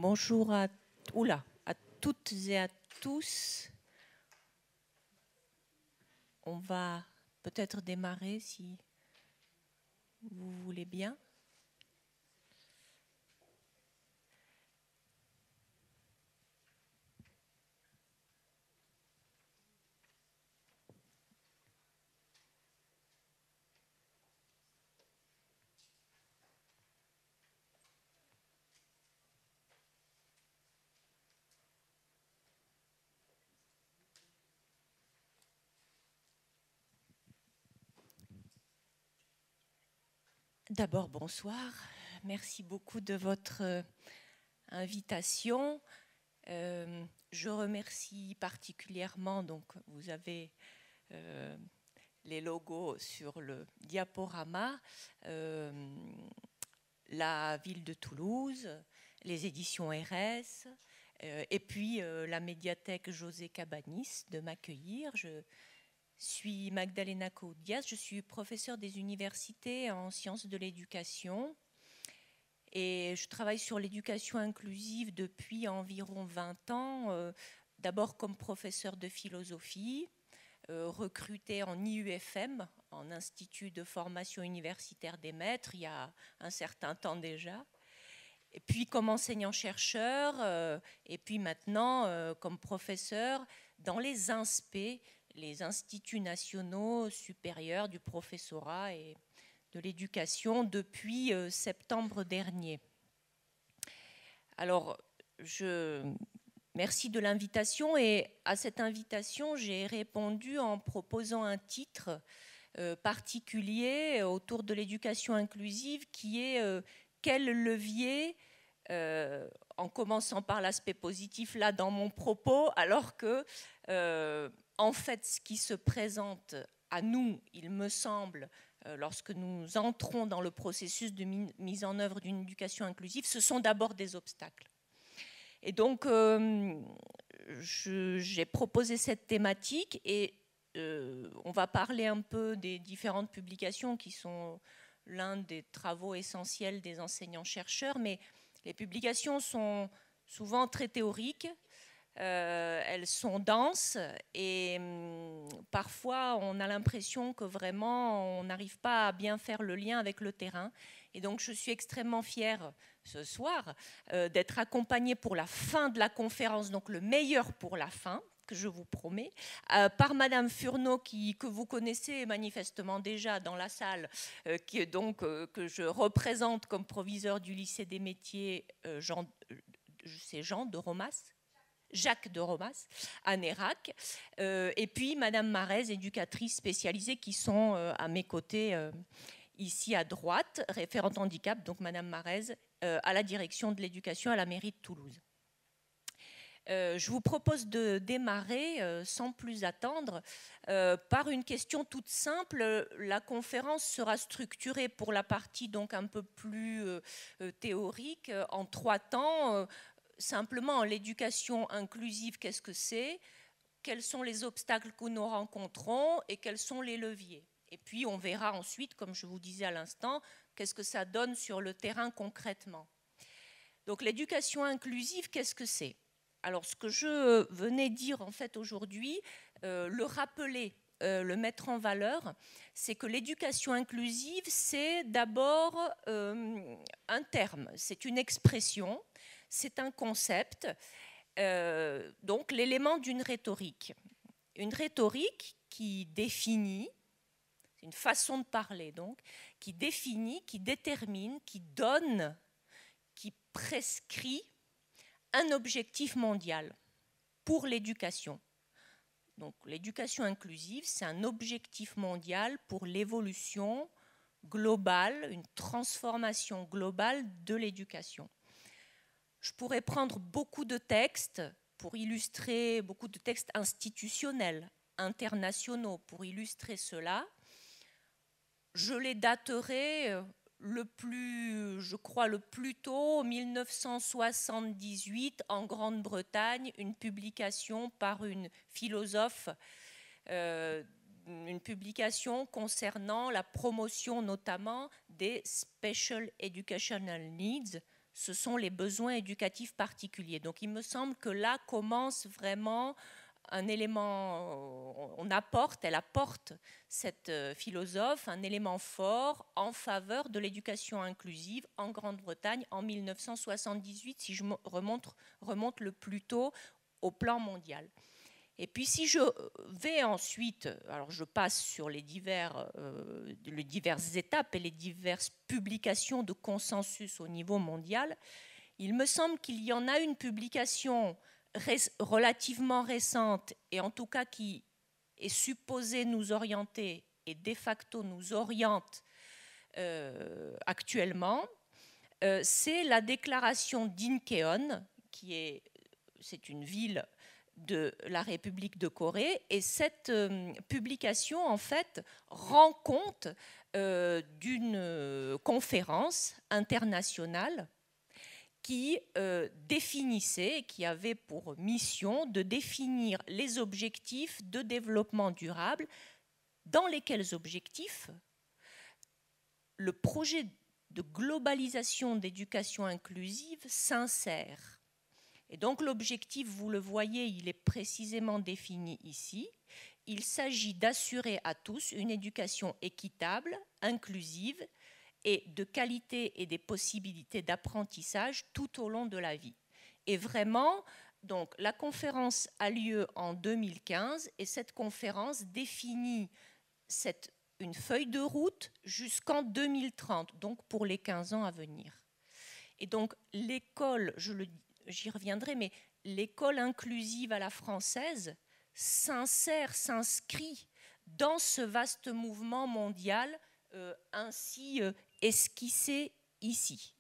Bonjour à toutes et à tous. On va peut-être démarrer si vous voulez bien. D'abord, bonsoir. Merci beaucoup de votre invitation. Je remercie particulièrement, donc vous avez les logos sur le diaporama, la ville de Toulouse, les éditions RS, et puis la médiathèque José Cabanis de m'accueillir. Je suis Magdalena Coudias, je suis professeure des universités en sciences de l'éducation et je travaille sur l'éducation inclusive depuis environ 20 ans, d'abord comme professeure de philosophie, recrutée en IUFM, en Institut de formation universitaire des maîtres, il y a un certain temps déjà, et puis comme enseignant-chercheur, et puis maintenant comme professeur dans les INSPE, les instituts nationaux supérieurs du professorat et de l'éducation depuis septembre dernier. Alors, merci de l'invitation, et à cette invitation, j'ai répondu en proposant un titre particulier autour de l'éducation inclusive qui est quel levier, en commençant par l'aspect positif là dans mon propos, alors que en fait ce qui se présente à nous, il me semble, lorsque nous entrons dans le processus de mise en œuvre d'une éducation inclusive, ce sont d'abord des obstacles. Et donc j'ai proposé cette thématique et on va parler un peu des différentes publications qui sont l'un des travaux essentiels des enseignants-chercheurs, mais les publications sont souvent très théoriques, elles sont denses et parfois on a l'impression que vraiment on n'arrive pas à bien faire le lien avec le terrain. Et donc je suis extrêmement fière ce soir d'être accompagnée pour la fin de la conférence, donc le meilleur pour la fin, que je vous promets, par Madame Furneaux, que vous connaissez manifestement déjà dans la salle, que je représente comme proviseur du lycée des métiers Jacques de Romas, à Nérac, et puis Madame Marez, éducatrice spécialisée, qui sont à mes côtés ici à droite, référente handicap, donc Madame Marez, à la direction de l'éducation à la mairie de Toulouse. Je vous propose de démarrer sans plus attendre par une question toute simple. La conférence sera structurée pour la partie donc un peu plus théorique en 3 temps. Simplement, l'éducation inclusive, qu'est-ce que c'est? Quels sont les obstacles que nous rencontrons et quels sont les leviers? Et puis on verra ensuite, comme je vous disais à l'instant, qu'est-ce que ça donne sur le terrain concrètement. Donc l'éducation inclusive, qu'est-ce que c'est? Alors, ce que je venais dire en fait aujourd'hui, le rappeler, le mettre en valeur, c'est que l'éducation inclusive, c'est d'abord un terme, c'est une expression, c'est un concept, donc l'élément d'une rhétorique. Une rhétorique qui définit, c'est une façon de parler donc, qui définit, qui détermine, qui donne, qui prescrit un objectif mondial pour l'éducation. Donc l'éducation inclusive, c'est un objectif mondial pour l'évolution globale, une transformation globale de l'éducation. Je pourrais prendre beaucoup de textes pour illustrer, beaucoup de textes institutionnels, internationaux pour illustrer cela. Je les daterai le plus tôt, 1978, en Grande-Bretagne, une publication par une philosophe, une publication concernant la promotion notamment des Special Educational Needs, ce sont les besoins éducatifs particuliers. Donc il me semble que là commence vraiment un élément, elle apporte, cette philosophe, un élément fort en faveur de l'éducation inclusive en Grande-Bretagne en 1978, si je remonte le plus tôt au plan mondial. Et puis si je vais ensuite, alors je passe sur les diverses étapes et les diverses publications de consensus au niveau mondial, il me semble qu'il y en a une publication relativement récente et en tout cas qui est supposée nous orienter et de facto nous oriente actuellement, c'est la déclaration d'Incheon, c'est une ville de la République de Corée, et cette publication en fait rend compte d'une conférence internationale qui définissait, qui avait pour mission de définir les objectifs de développement durable, dans lesquels objectifs le projet de globalisation d'éducation inclusive s'insère. Et donc l'objectif, vous le voyez, il est précisément défini ici. Il s'agit d'assurer à tous une éducation équitable, inclusive et de qualité et des possibilités d'apprentissage tout au long de la vie. Et vraiment, donc, la conférence a lieu en 2015 et cette conférence définit une feuille de route jusqu'en 2030, donc pour les 15 ans à venir. Et donc l'école, j'y reviendrai, mais l'école inclusive à la française s'inscrit dans ce vaste mouvement mondial ainsi esquissé ici.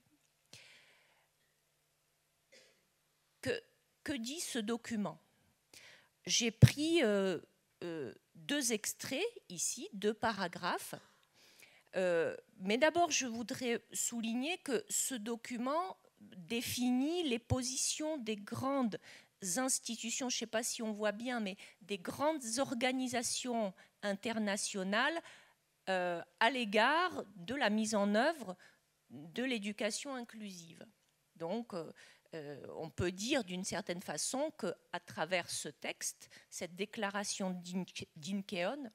Que dit ce document? J'ai pris 2 extraits ici, 2 paragraphes. Mais d'abord, je voudrais souligner que ce document définit les positions des grandes institutions, je ne sais pas si on voit bien, mais des grandes organisations internationales à l'égard de la mise en œuvre de l'éducation inclusive. Donc, on peut dire d'une certaine façon qu'à travers ce texte, cette déclaration d'Incheon,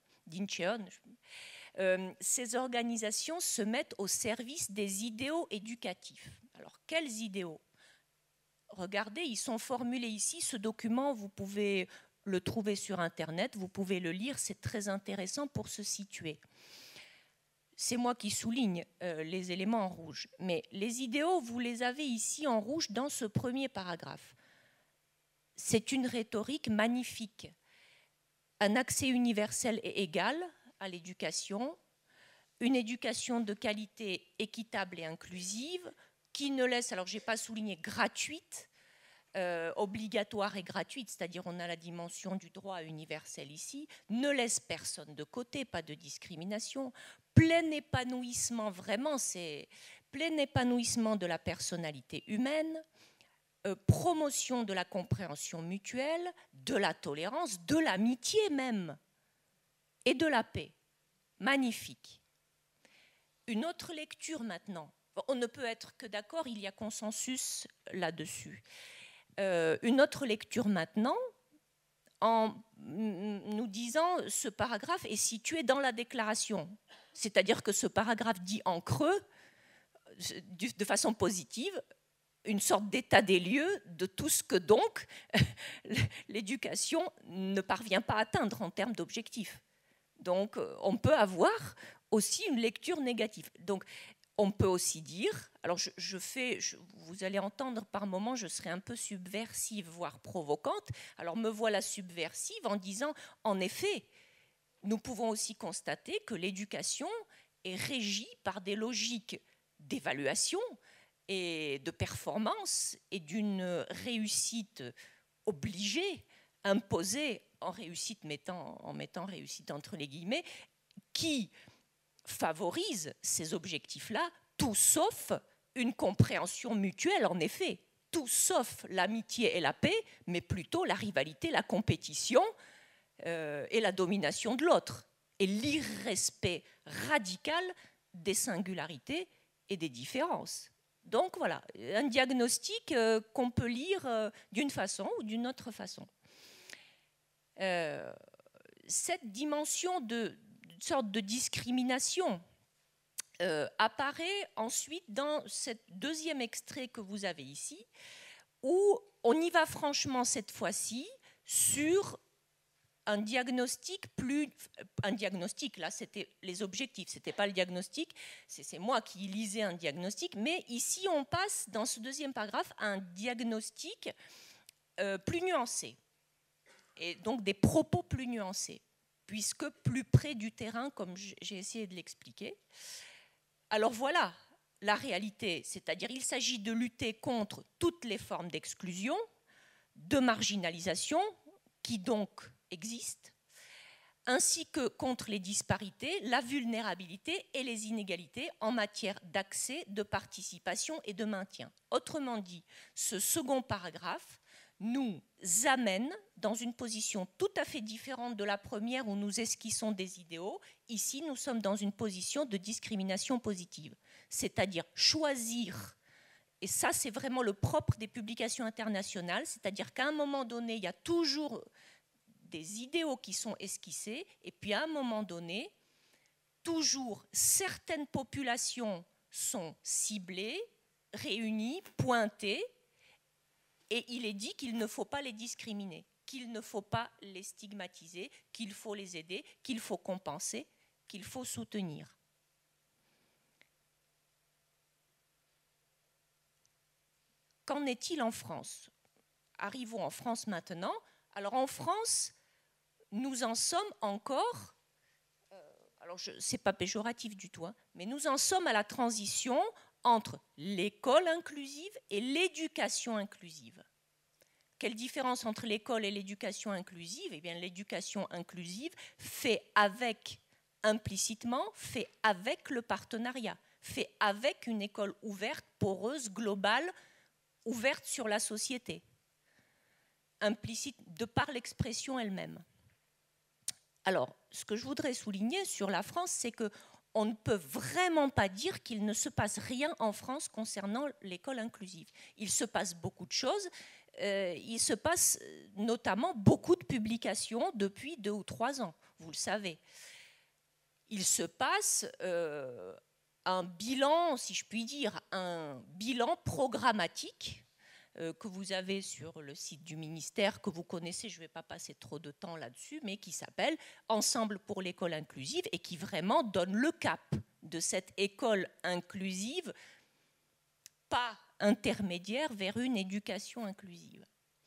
ces organisations se mettent au service des idéaux éducatifs. Alors, quels idéaux? Regardez, ils sont formulés ici. Ce document, vous pouvez le trouver sur Internet, vous pouvez le lire, c'est très intéressant pour se situer. C'est moi qui souligne les éléments en rouge. Mais les idéaux, vous les avez ici en rouge dans ce premier paragraphe. C'est une rhétorique magnifique. Un accès universel et égal à l'éducation, une éducation de qualité équitable et inclusive, qui ne laisse, alors je n'ai pas souligné gratuite, obligatoire et gratuite, c'est-à-dire on a la dimension du droit universel ici, ne laisse personne de côté, pas de discrimination, plein épanouissement, vraiment, c'est plein épanouissement de la personnalité humaine, promotion de la compréhension mutuelle, de la tolérance, de l'amitié même, et de la paix. Magnifique. Une autre lecture maintenant. On ne peut être que d'accord, il y a consensus là-dessus. Une autre lecture maintenant, en nous disant ce paragraphe est situé dans la déclaration. C'est-à-dire que ce paragraphe dit en creux, de façon positive, une sorte d'état des lieux de tout ce que donc l'éducation ne parvient pas à atteindre en termes d'objectifs. Donc on peut avoir aussi une lecture négative. Donc on peut aussi dire, alors vous allez entendre par moments, je serai un peu subversive, voire provocante. Alors me voilà subversive en disant, en effet, nous pouvons aussi constater que l'éducation est régie par des logiques d'évaluation et de performance et d'une réussite obligée, imposée en mettant réussite entre les guillemets, qui favorise ces objectifs-là, tout sauf une compréhension mutuelle, en effet, tout sauf l'amitié et la paix, mais plutôt la rivalité, la compétition et la domination de l'autre, et l'irrespect radical des singularités et des différences. Donc voilà, un diagnostic qu'on peut lire d'une façon ou d'une autre façon. Cette dimension de sorte de discrimination apparaît ensuite dans ce deuxième extrait que vous avez ici, où on y va franchement cette fois-ci sur un diagnostic là c'était les objectifs, c'était pas le diagnostic, c'est moi qui lisais un diagnostic, mais ici on passe dans ce deuxième paragraphe à un diagnostic plus nuancé, et donc des propos plus nuancés, puisque plus près du terrain, comme j'ai essayé de l'expliquer. Alors voilà la réalité, c'est-à-dire il s'agit de lutter contre toutes les formes d'exclusion, de marginalisation, qui donc existent, ainsi que contre les disparités, la vulnérabilité et les inégalités en matière d'accès, de participation et de maintien. Autrement dit, ce second paragraphe nous amène dans une position tout à fait différente de la première où nous esquissons des idéaux. Ici, nous sommes dans une position de discrimination positive, c'est-à-dire choisir. Et ça, c'est vraiment le propre des publications internationales, c'est-à-dire qu'à un moment donné, il y a toujours des idéaux qui sont esquissés, et puis à un moment donné, toujours certaines populations sont ciblées, réunies, pointées, et il est dit qu'il ne faut pas les discriminer, qu'il ne faut pas les stigmatiser, qu'il faut les aider, qu'il faut compenser, qu'il faut soutenir. Qu'en est-il en France? Arrivons en France maintenant. Alors en France, nous en sommes encore, alors ce n'est pas péjoratif du tout, hein, mais nous en sommes à la transition entre l'école inclusive et l'éducation inclusive. Quelle différence entre l'école et l'éducation inclusive? Eh bien, l'éducation inclusive fait avec, implicitement, fait avec le partenariat, fait avec une école ouverte, poreuse, globale, ouverte sur la société, implicite de par l'expression elle-même. Alors, ce que je voudrais souligner sur la France, c'est qu'on ne peut vraiment pas dire qu'il ne se passe rien en France concernant l'école inclusive. Il se passe beaucoup de choses. Il se passe notamment beaucoup de publications depuis 2 ou 3 ans, vous le savez. Il se passe un bilan, si je puis dire, un bilan programmatique que vous avez sur le site du ministère, que vous connaissez, je ne vais pas passer trop de temps là-dessus, mais qui s'appelle « Ensemble pour l'école inclusive » et qui vraiment donne le cap de cette école inclusive, pas intermédiaire vers une éducation inclusive.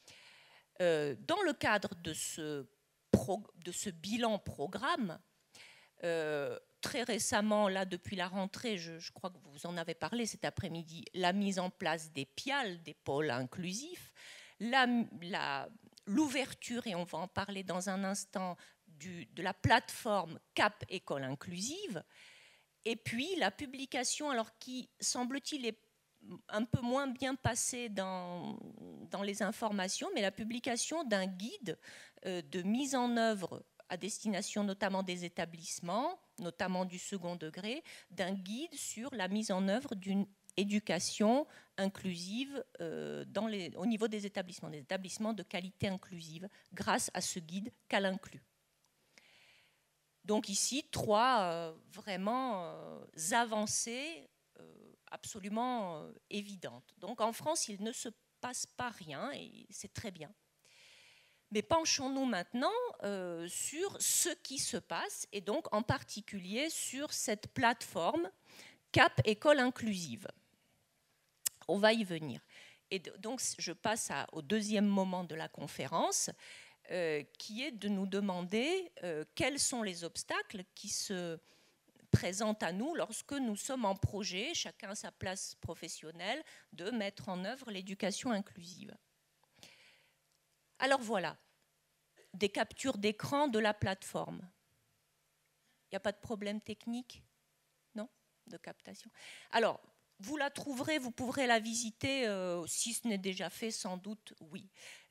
Dans le cadre de ce bilan programme, très récemment, là depuis la rentrée, je crois que vous en avez parlé cet après-midi, la mise en place des PIAL, des pôles inclusifs, l'ouverture, et on va en parler dans un instant, de la plateforme CAP École Inclusive, et puis la publication, alors qui semble-t-il est un peu moins bien passée dans les informations, mais la publication d'un guide de mise en œuvre à destination notamment des établissements, notamment du second degré, d'un guide sur la mise en œuvre d'une éducation inclusive au niveau des établissements de qualité inclusive, grâce à ce guide qu'elle inclut. Donc ici, 3 vraiment avancées absolument évidentes. Donc en France, il ne se passe pas rien et c'est très bien. Mais penchons-nous maintenant sur ce qui se passe et donc en particulier sur cette plateforme CAP École Inclusive. On va y venir. Et donc je passe au deuxième moment de la conférence qui est de nous demander quels sont les obstacles qui se présentent à nous lorsque nous sommes en projet, chacun à sa place professionnelle, de mettre en œuvre l'éducation inclusive. Alors voilà, des captures d'écran de la plateforme. Il n'y a pas de problème technique? Non? De captation. Alors, vous la trouverez, vous pourrez la visiter, si ce n'est déjà fait, sans doute, oui,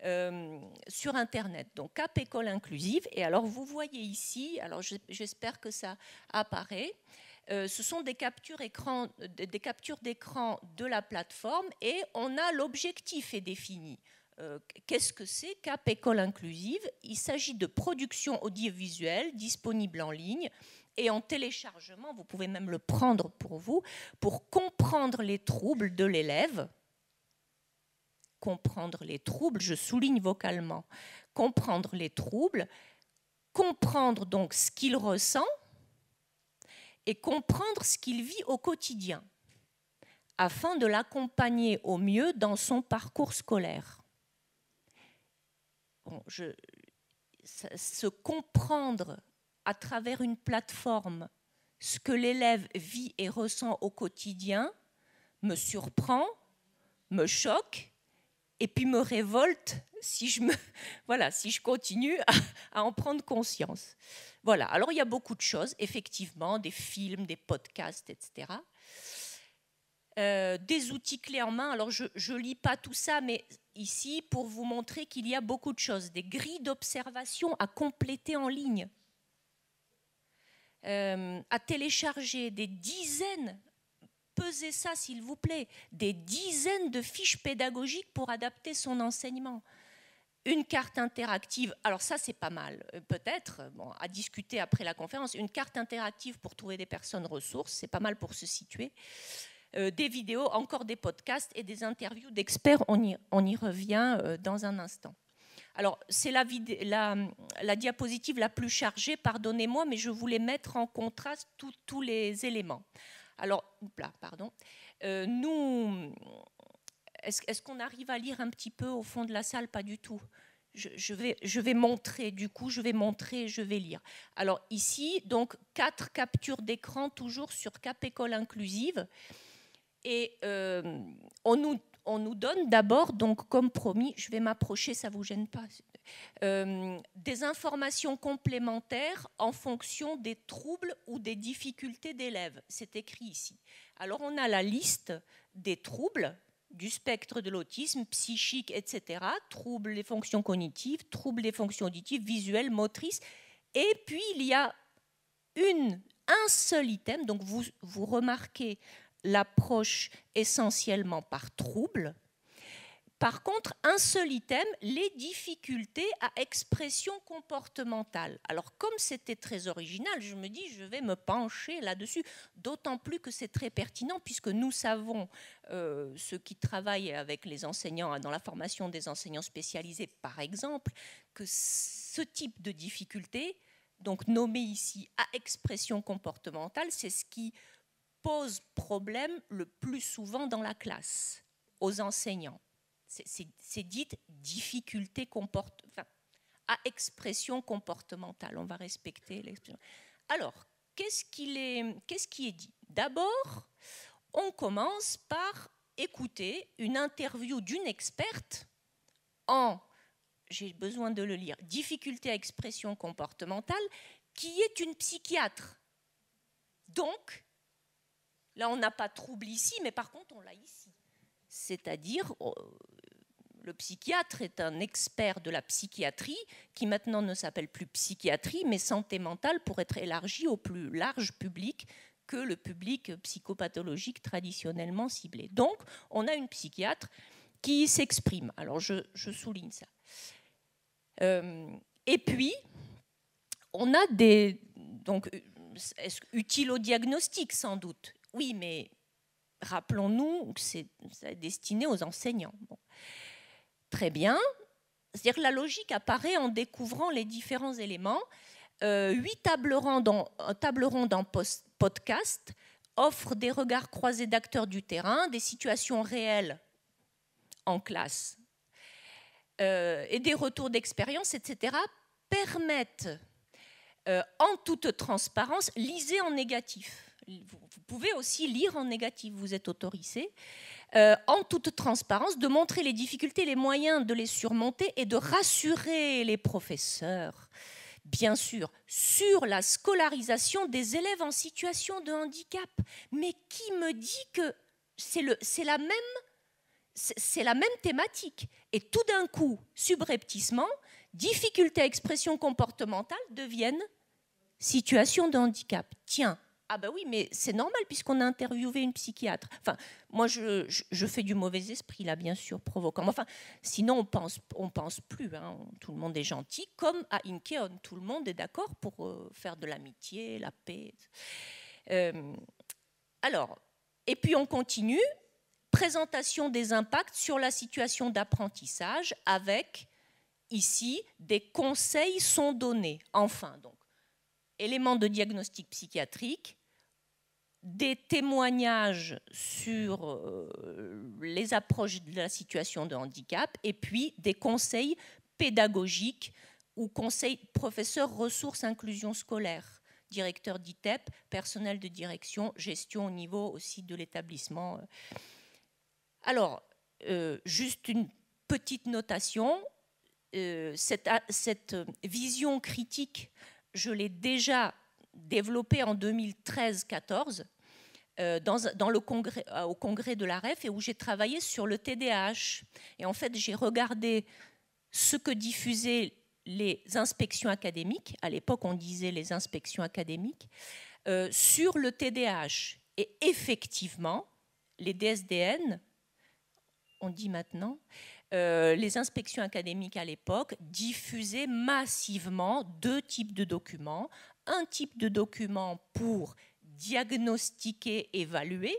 sur Internet. Donc, CAP École Inclusive. Et alors, vous voyez ici, alors j'espère que ça apparaît, Ce sont des captures d'écran de la plateforme et on a l'objectif est défini. Qu'est-ce que c'est Cap École Inclusive? Il s'agit de production audiovisuelle disponible en ligne et en téléchargement, vous pouvez même le prendre pour vous, pour comprendre les troubles de l'élève. Comprendre les troubles, je souligne vocalement, comprendre les troubles, comprendre donc ce qu'il ressent et comprendre ce qu'il vit au quotidien, afin de l'accompagner au mieux dans son parcours scolaire. Bon, se comprendre à travers une plateforme ce que l'élève vit et ressent au quotidien me surprend, me choque et puis me révolte si je continue à en prendre conscience. Voilà, alors il y a beaucoup de choses, effectivement, des films, des podcasts, etc. Des outils clés en main, alors je ne lis pas tout ça, mais ici, pour vous montrer qu'il y a beaucoup de choses, des grilles d'observation à compléter en ligne, à télécharger, des dizaines, pesez ça s'il vous plaît, des dizaines de fiches pédagogiques pour adapter son enseignement. Une carte interactive, alors ça c'est pas mal, peut-être, bon, à discuter après la conférence, une carte interactive pour trouver des personnes ressources, c'est pas mal pour se situer. Des vidéos, encore des podcasts et des interviews d'experts, on y revient dans un instant. Alors c'est la diapositive la plus chargée, pardonnez-moi, mais je voulais mettre en contraste tous les éléments. Alors, est-ce qu'on arrive à lire un petit peu au fond de la salle? Pas du tout. Je vais montrer, du coup, je vais lire. Alors ici, donc, 4 captures d'écran, toujours sur Cap École Inclusive. Et on nous donne d'abord, donc comme promis, je vais m'approcher, ça ne vous gêne pas, des informations complémentaires en fonction des troubles ou des difficultés d'élèves. C'est écrit ici. Alors on a la liste des troubles du spectre de l'autisme, psychique, etc., troubles des fonctions cognitives, troubles des fonctions auditives, visuelles, motrices, et puis il y a un seul item, donc vous remarquez l'approche essentiellement par trouble. Par contre, un seul item, les difficultés à expression comportementale. Alors, comme c'était très original, je me dis, je vais me pencher là-dessus, d'autant plus que c'est très pertinent, puisque nous savons, ceux qui travaillent avec les enseignants, dans la formation des enseignants spécialisés, par exemple, que ce type de difficulté, donc nommé ici à expression comportementale, c'est ce qui pose problème le plus souvent dans la classe, aux enseignants. C'est dit difficulté à expression comportementale. On va respecter l'expression. Alors, qu'est-ce qui est dit? D'abord, on commence par écouter une interview d'une experte j'ai besoin de le lire, difficulté à expression comportementale, qui est une psychiatre. Donc, là, on n'a pas de trouble ici, mais par contre, on l'a ici. C'est-à-dire, le psychiatre est un expert de la psychiatrie, qui maintenant ne s'appelle plus psychiatrie, mais santé mentale, pour être élargie au plus large public que le public psychopathologique traditionnellement ciblé. Donc, on a une psychiatre qui s'exprime. Alors, je souligne ça. Et puis, on a donc, utile au diagnostic, sans doute. Oui, mais rappelons-nous que c'est destiné aux enseignants. Bon. Très bien. C'est-à-dire que la logique apparaît en découvrant les différents éléments. 8 tables rondes en podcast offrent des regards croisés d'acteurs du terrain, des situations réelles en classe et des retours d'expérience, etc., permettent en toute transparence, lisez en négatif. Vous pouvez aussi lire en négatif, vous êtes autorisé, en toute transparence, de montrer les difficultés, les moyens de les surmonter et de rassurer les professeurs, bien sûr, sur la scolarisation des élèves en situation de handicap. Mais qui me dit que c'est la même thématique? Et tout d'un coup, subrepticement, difficultés à expression comportementale deviennent situation de handicap. Tiens, Ah ben oui, mais c'est normal puisqu'on a interviewé une psychiatre. Enfin, moi, je fais du mauvais esprit, là, bien sûr, provoquant. Enfin, sinon, on pense plus. Hein. Tout le monde est gentil, comme à Incheon. Tout le monde est d'accord pour faire de l'amitié, la paix. Alors, et puis on continue. Présentation des impacts sur la situation d'apprentissage avec, ici, des conseils sont donnés. Enfin, donc, éléments de diagnostic psychiatrique, des témoignages sur les approches de la situation de handicap et puis des conseils pédagogiques ou conseils professeurs ressources inclusion scolaire, directeur d'ITEP, personnel de direction, gestion au niveau aussi de l'établissement. Alors, juste une petite notation, cette vision critique, je l'ai déjà développé en 2013-14 au congrès de la REF et où j'ai travaillé sur le TDAH. Et en fait, j'ai regardé ce que diffusaient les inspections académiques, à l'époque on disait les inspections académiques, sur le TDAH. Et effectivement, les DSDN, on dit maintenant, les inspections académiques à l'époque diffusaient massivement 2 types de documents. Un type de document pour diagnostiquer, évaluer,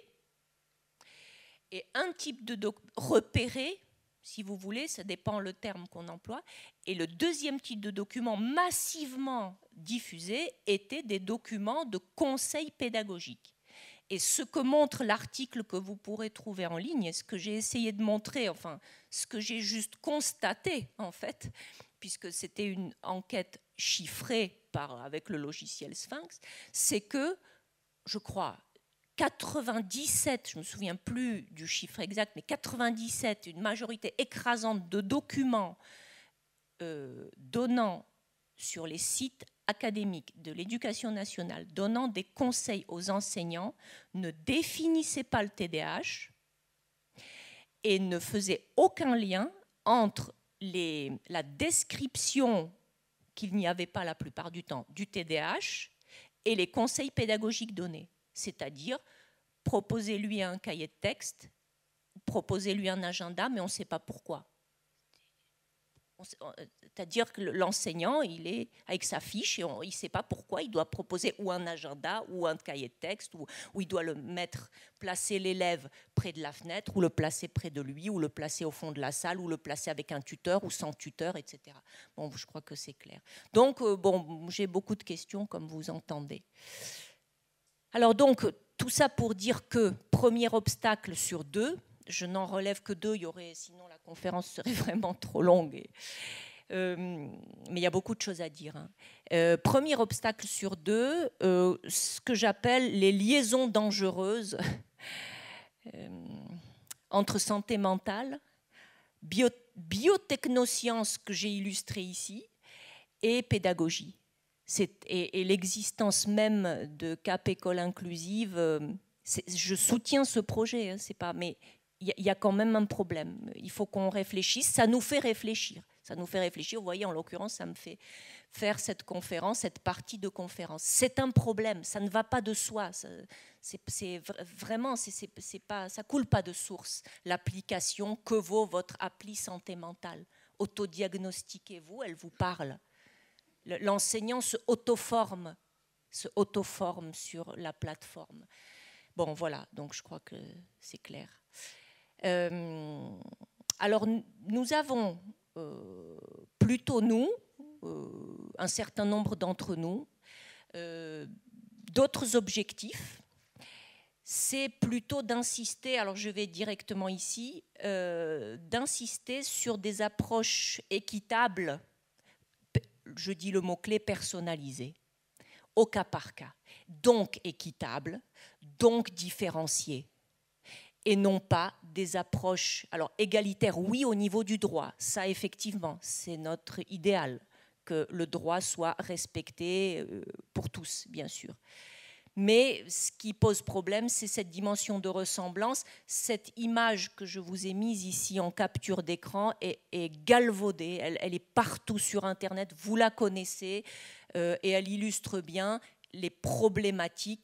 et un type de repérer, si vous voulez, ça dépend le terme qu'on emploie. Et le deuxième type de document massivement diffusé était des documents de conseil pédagogique. Et ce que montre l'article que vous pourrez trouver en ligne, et ce que j'ai essayé de montrer, enfin, ce que j'ai juste constaté, en fait, puisque c'était une enquête chiffrée avec le logiciel Sphinx, c'est que, je crois, 97, je ne me souviens plus du chiffre exact, mais 97, une majorité écrasante de documents donnant sur les sites académiques de l'éducation nationale, donnant des conseils aux enseignants, ne définissaient pas le TDAH et ne faisaient aucun lien entre la description qu'il n'y avait pas la plupart du temps du TDAH et les conseils pédagogiques donnés. C'est-à-dire, proposez-lui un cahier de texte, proposez-lui un agenda, mais on ne sait pas pourquoi. C'est-à-dire que l'enseignant, il est avec sa fiche et il ne sait pas pourquoi il doit proposer ou un agenda ou un cahier de texte, ou il doit placer l'élève près de la fenêtre, ou le placer près de lui, ou le placer au fond de la salle, ou le placer avec un tuteur ou sans tuteur, etc. Bon, je crois que c'est clair. Donc, bon, j'ai beaucoup de questions, comme vous entendez. Alors donc, tout ça pour dire que premier obstacle sur 2, je n'en relève que 2, sinon la conférence serait vraiment trop longue. Mais il y a beaucoup de choses à dire. Hein. Premier obstacle sur 2, ce que j'appelle les liaisons dangereuses entre santé mentale, biotechnosciences que j'ai illustrées ici, et pédagogie. Et l'existence même de CAP École Inclusive, je soutiens ce projet, hein, c'est pas, mais il y a quand même un problème. Il faut qu'on réfléchisse, ça nous fait réfléchir. Ça nous fait réfléchir, vous voyez, en l'occurrence, ça me fait faire cette conférence, cette partie de conférence. C'est un problème, ça ne va pas de soi. Vraiment, ça coule pas de source. L'application, que vaut votre appli santé mentale? Autodiagnostiquez-vous, elle vous parle. L'enseignant se auto-forme sur la plateforme. Bon, voilà, donc je crois que c'est clair. Alors, nous avons plutôt, un certain nombre d'entre nous, d'autres objectifs. C'est plutôt d'insister, alors je vais directement ici, d'insister sur des approches équitables, je dis le mot-clé personnalisé, au cas par cas, donc équitable, donc différencié, et non pas des approches, alors égalitaires, oui, au niveau du droit, ça effectivement, c'est notre idéal, que le droit soit respecté pour tous, bien sûr. Mais ce qui pose problème, c'est cette dimension de ressemblance. Cette image que je vous ai mise ici en capture d'écran est galvaudée, elle est partout sur Internet, vous la connaissez, et elle illustre bien les problématiques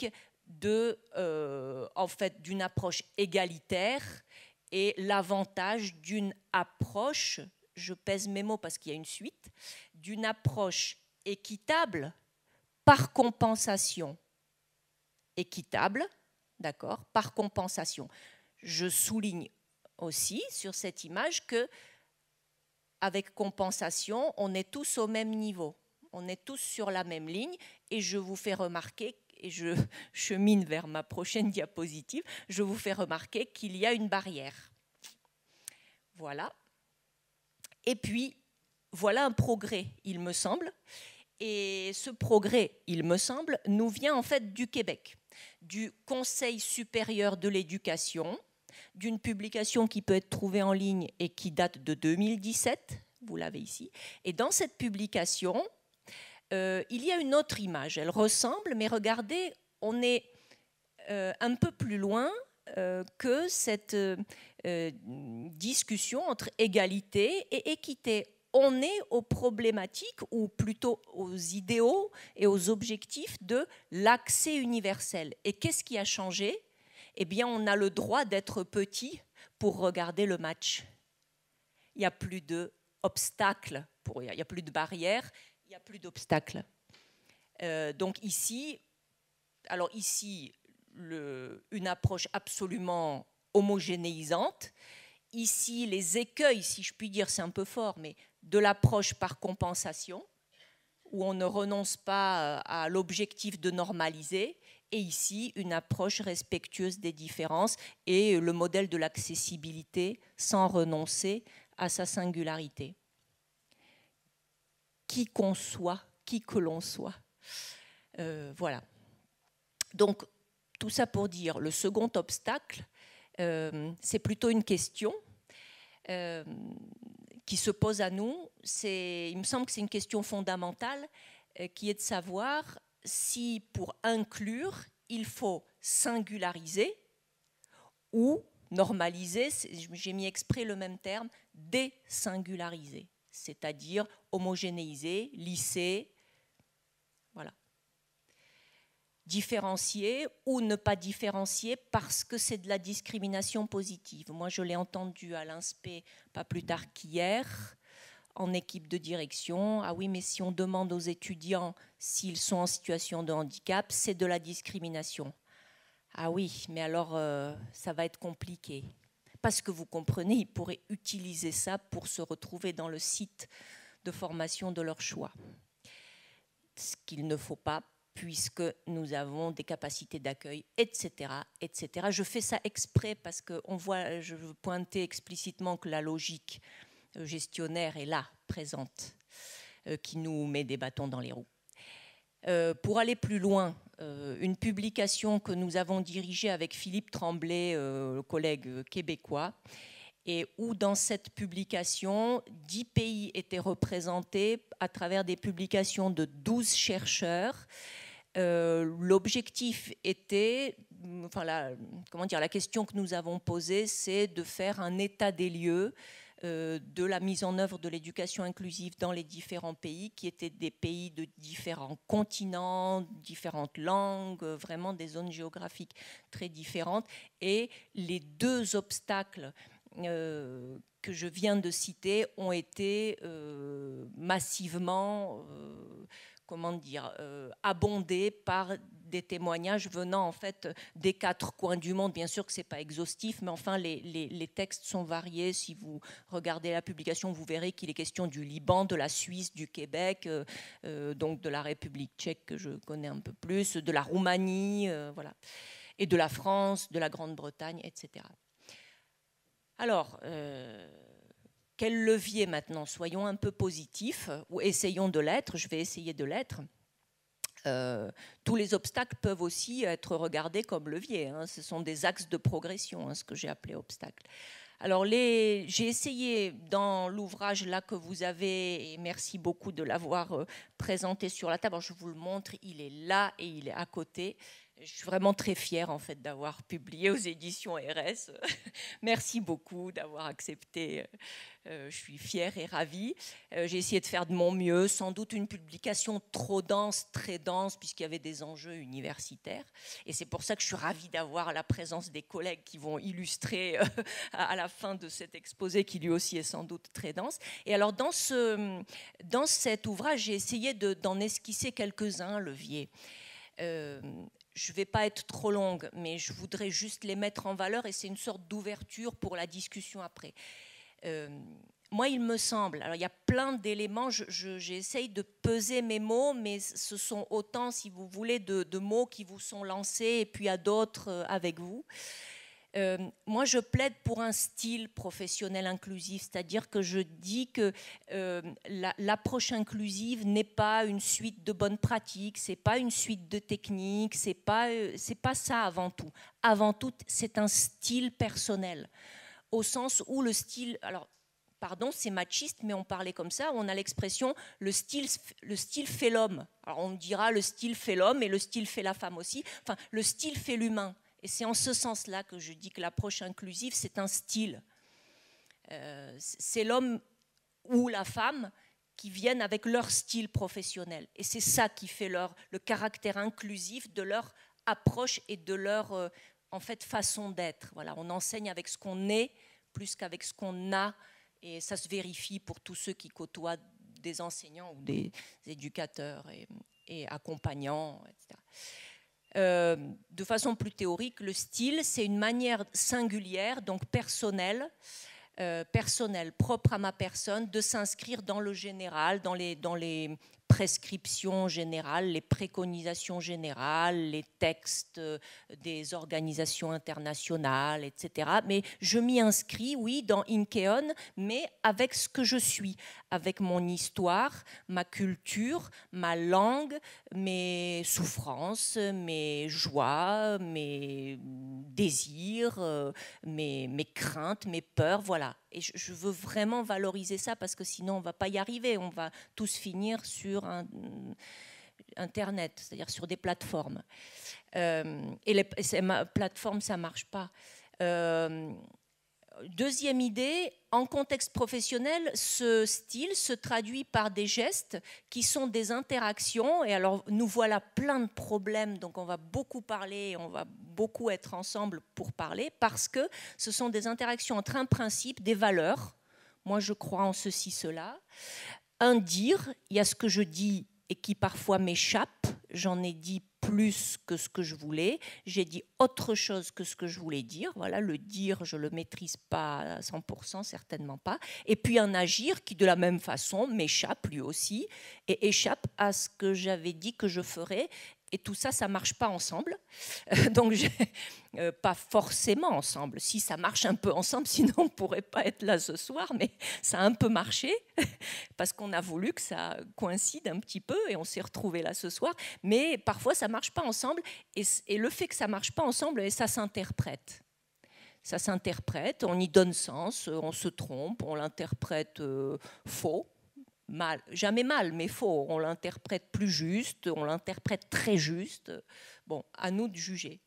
en fait, d'une approche égalitaire et l'avantage d'une approche, je pèse mes mots parce qu'il y a une suite, d'une approche équitable par compensation. Équitable, d'accord, par compensation. Je souligne aussi sur cette image que avec compensation, on est tous au même niveau, on est tous sur la même ligne, et je vous fais remarquer, et je chemine vers ma prochaine diapositive, je vous fais remarquer qu'il y a une barrière. Voilà. Et puis, voilà un progrès, il me semble. Et ce progrès, il me semble, nous vient en fait du Québec, du Conseil supérieur de l'éducation, d'une publication qui peut être trouvée en ligne et qui date de 2017, vous l'avez ici. Et dans cette publication, il y a une autre image. Elle ressemble, mais regardez, on est un peu plus loin que cette discussion entre égalité et équité. On est aux problématiques, ou plutôt aux idéaux et aux objectifs de l'accès universel. Et qu'est-ce qui a changé ? Eh bien, on a le droit d'être petit pour regarder le match. Il n'y a plus d'obstacles, il n'y a plus de barrières, il n'y a plus d'obstacles. Donc ici, une approche absolument homogénéisante. Ici, les écueils, si je puis dire, c'est un peu fort, mais de l'approche par compensation, où on ne renonce pas à l'objectif de normaliser, et ici, une approche respectueuse des différences et le modèle de l'accessibilité sans renoncer à sa singularité. Qui qu'on soit, qui que l'on soit. Voilà. Donc, tout ça pour dire, le second obstacle, c'est plutôt une question qui se pose à nous. Il me semble que c'est une question fondamentale qui est de savoir si pour inclure, il faut singulariser ou normaliser, j'ai mis exprès le même terme, désingulariser, c'est-à-dire homogénéiser, lisser, voilà. Différencier ou ne pas différencier parce que c'est de la discrimination positive. Moi, je l'ai entendu à l'INSPE pas plus tard qu'hier, en équipe de direction. Ah oui, mais si on demande aux étudiants s'ils sont en situation de handicap, c'est de la discrimination. Ah oui, mais alors ça va être compliqué. Parce que vous comprenez, ils pourraient utiliser ça pour se retrouver dans le site de formation de leur choix. Ce qu'il ne faut pas, puisque nous avons des capacités d'accueil, etc., etc. Je fais ça exprès parce que je veux pointer explicitement que la logique gestionnaire est là, présente, qui nous met des bâtons dans les roues. Pour aller plus loin, une publication que nous avons dirigée avec Philippe Tremblay, le collègue québécois, et où dans cette publication, 10 pays étaient représentés à travers des publications de 12 chercheurs. L'objectif était, la question que nous avons posée, c'est de faire un état des lieux de la mise en œuvre de l'éducation inclusive dans les différents pays, qui étaient des pays de différents continents, différentes langues, vraiment des zones géographiques très différentes. Et les deux obstacles que je viens de citer ont été massivement abondés par des témoignages venant en fait des 4 coins du monde. Bien sûr que ce n'est pas exhaustif, mais enfin les textes sont variés. Si vous regardez la publication, vous verrez qu'il est question du Liban, de la Suisse, du Québec, donc de la République tchèque que je connais un peu plus, de la Roumanie, voilà, et de la France, de la Grande-Bretagne, etc. Alors, quel levier maintenant? Soyons un peu positifs, ou essayons de l'être, je vais essayer de l'être. Tous les obstacles peuvent aussi être regardés comme leviers, hein. Ce sont des axes de progression, hein, ce que j'ai appelé obstacles. Alors, j'ai essayé dans l'ouvrage là que vous avez, et merci beaucoup de l'avoir présenté sur la table. Alors, je vous le montre, il est là et il est à côté. Je suis vraiment très fière en fait d'avoir publié aux éditions RS. Merci beaucoup d'avoir accepté. Je suis fière et ravie. J'ai essayé de faire de mon mieux. Sans doute une publication trop dense, très dense, puisqu'il y avait des enjeux universitaires. Et c'est pour ça que je suis ravie d'avoir la présence des collègues qui vont illustrer à la fin de cet exposé, qui lui aussi est sans doute très dense. Et alors dans cet ouvrage, j'ai essayé d'en esquisser quelques-uns, Levier. Je ne vais pas être trop longue, mais je voudrais juste les mettre en valeur et c'est une sorte d'ouverture pour la discussion après. Moi, il me semble, alors il y a plein d'éléments, j'essaye de peser mes mots, mais ce sont autant, si vous voulez, de mots qui vous sont lancés et puis à d'autres avec vous. Moi, je plaide pour un style professionnel inclusif, c'est-à-dire que je dis que l'approche inclusive n'est pas une suite de bonnes pratiques, c'est pas une suite de techniques, c'est pas ça avant tout. Avant tout, c'est un style personnel, au sens où le style, alors pardon, c'est machiste, mais on parlait comme ça, on a l'expression le style fait l'homme. Alors on dira le style fait l'homme et le style fait la femme aussi. Enfin, le style fait l'humain. Et c'est en ce sens-là que je dis que l'approche inclusive, c'est un style. C'est l'homme ou la femme qui viennent avec leur style professionnel. Et c'est ça qui fait le caractère inclusif de leur approche et de leur en fait, façon d'être. Voilà, on enseigne avec ce qu'on est plus qu'avec ce qu'on a. Et ça se vérifie pour tous ceux qui côtoient des enseignants ou des éducateurs et accompagnants, etc. De façon plus théorique, le style, c'est une manière singulière, donc personnelle, propre à ma personne, de s'inscrire dans le général, dans les prescriptions générales, les préconisations générales, les textes des organisations internationales, etc. Mais je m'y inscris, oui, dans Inkeon, mais avec ce que je suis, avec mon histoire, ma culture, ma langue, mes souffrances, mes joies, mes désirs, mes craintes, mes peurs, voilà. Et je veux vraiment valoriser ça parce que sinon on ne va pas y arriver, on va tous finir sur Internet, c'est-à-dire sur des plateformes. Et ma plateforme, ça ne marche pas. Deuxième idée, en contexte professionnel, ce style se traduit par des gestes qui sont des interactions. Et alors, nous voilà plein de problèmes, donc on va beaucoup parler, on va beaucoup être ensemble pour parler, parce que ce sont des interactions entre un principe, des valeurs. Moi, je crois en ceci, cela. Un dire, il y a ce que je dis et qui parfois m'échappe. J'en ai dit plus que ce que je voulais. J'ai dit autre chose que ce que je voulais dire. Voilà, le dire, je ne le maîtrise pas à 100%, certainement pas. Et puis un agir qui, de la même façon, m'échappe lui aussi et échappe à ce que j'avais dit que je ferais. Et tout ça, ça ne marche pas ensemble. Donc, pas forcément ensemble. Si ça marche un peu ensemble, sinon on ne pourrait pas être là ce soir. Mais ça a un peu marché parce qu'on a voulu que ça coïncide un petit peu et on s'est retrouvés là ce soir. Mais parfois, ça ne marche pas ensemble. Et le fait que ça ne marche pas ensemble, ça s'interprète. Ça s'interprète, on y donne sens, on se trompe, on l'interprète faux. Mal, jamais mal, mais faux. On l'interprète plus juste, on l'interprète très juste. Bon, à nous de juger.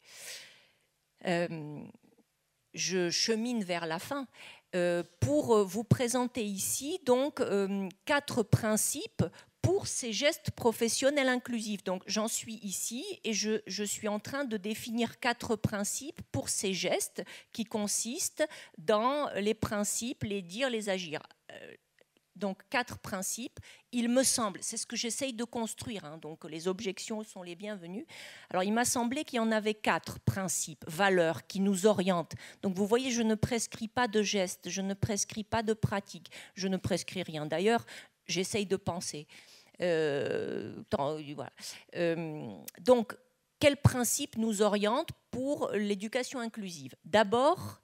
Je chemine vers la fin pour vous présenter ici donc 4 principes pour ces gestes professionnels inclusifs. Donc j'en suis ici et je suis en train de définir 4 principes pour ces gestes qui consistent dans les principes, les dire, les agir. Donc 4 principes, il me semble, c'est ce que j'essaye de construire, hein, donc les objections sont les bienvenues. Alors il m'a semblé qu'il y en avait 4 principes, valeurs qui nous orientent. Donc vous voyez, je ne prescris pas de gestes, je ne prescris pas de pratiques, je ne prescris rien. D'ailleurs, j'essaye de penser. Voilà. Donc, quels principes nous orientent pour l'éducation inclusive? D'abord,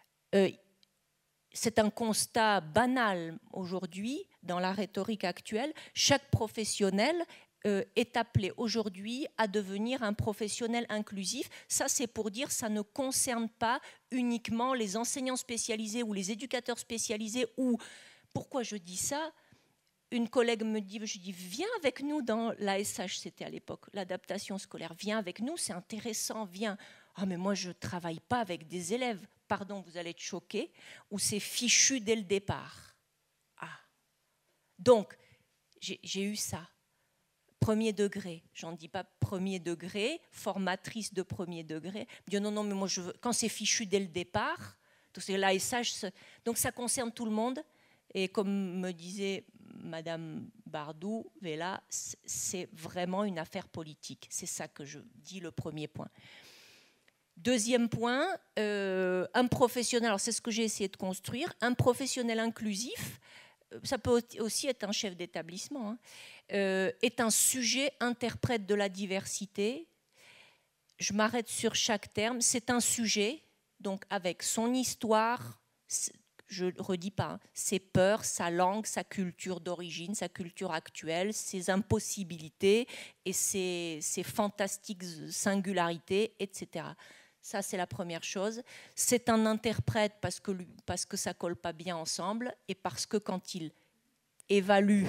c'est un constat banal aujourd'hui dans la rhétorique actuelle. Chaque professionnel est appelé aujourd'hui à devenir un professionnel inclusif. Ça, c'est pour dire que ça ne concerne pas uniquement les enseignants spécialisés ou les éducateurs spécialisés. Ou pourquoi je dis ça? une collègue me dit, je dis, viens avec nous dans l'ASH, c'était à l'époque, l'adaptation scolaire, viens avec nous, c'est intéressant, viens. Ah, mais moi, je ne travaille pas avec des élèves, pardon, vous allez être choqués, ou c'est fichu dès le départ. Ah. Donc, j'ai eu ça. Premier degré, j'en dis pas premier degré, formatrice de premier degré. Je dis non, non, mais moi, quand c'est fichu dès le départ, c'est l'ASH, donc ça concerne tout le monde. Et comme me disait Madame Bardou, Vela, c'est vraiment une affaire politique. C'est ça que je dis, le premier point. Deuxième point, un professionnel, alors c'est ce que j'ai essayé de construire, un professionnel inclusif, ça peut aussi être un chef d'établissement, hein, est un sujet interprète de la diversité. Je m'arrête sur chaque terme. C'est un sujet, donc avec son histoire, je ne redis pas, hein, ses peurs, sa langue, sa culture d'origine, sa culture actuelle, ses impossibilités et ses fantastiques singularités, etc. Ça, c'est la première chose. C'est un interprète parce que ça ne colle pas bien ensemble et parce que quand il évalue,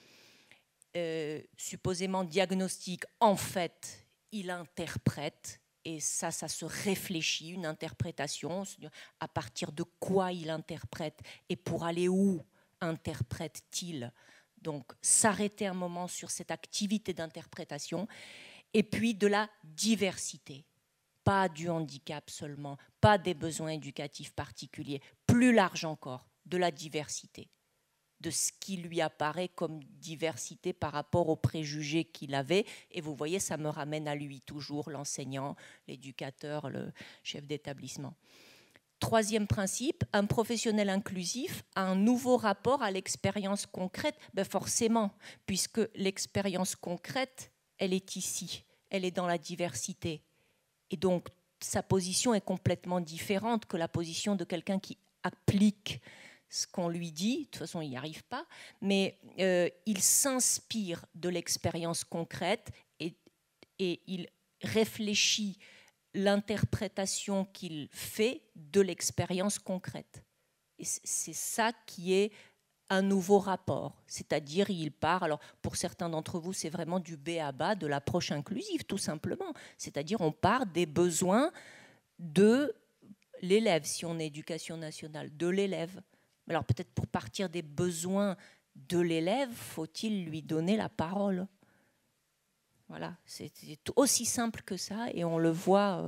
supposément diagnostique, en fait, il interprète. Et ça se réfléchit, une interprétation, à partir de quoi il interprète et pour aller où interprète-t-il. Donc, s'arrêter un moment sur cette activité d'interprétation et puis de la diversité. Pas du handicap seulement, pas des besoins éducatifs particuliers, plus large encore, de la diversité, de ce qui lui apparaît comme diversité par rapport aux préjugés qu'il avait. Et vous voyez, ça me ramène à lui toujours, l'enseignant, l'éducateur, le chef d'établissement. Troisième principe, un professionnel inclusif a un nouveau rapport à l'expérience concrète. Ben forcément, puisque l'expérience concrète, elle est ici, elle est dans la diversité. Et donc, sa position est complètement différente que la position de quelqu'un qui applique ce qu'on lui dit. De toute façon, il n'y arrive pas. Mais il s'inspire de l'expérience concrète et il réfléchit l'interprétation qu'il fait de l'expérience concrète. Et c'est ça qui est un nouveau rapport, c'est-à-dire il part, alors pour certains d'entre vous c'est vraiment du B à bas de l'approche inclusive tout simplement, c'est-à-dire on part des besoins de l'élève, si on est éducation nationale, de l'élève. Alors peut-être pour partir des besoins de l'élève, faut-il lui donner la parole. Voilà, c'est aussi simple que ça et on le voit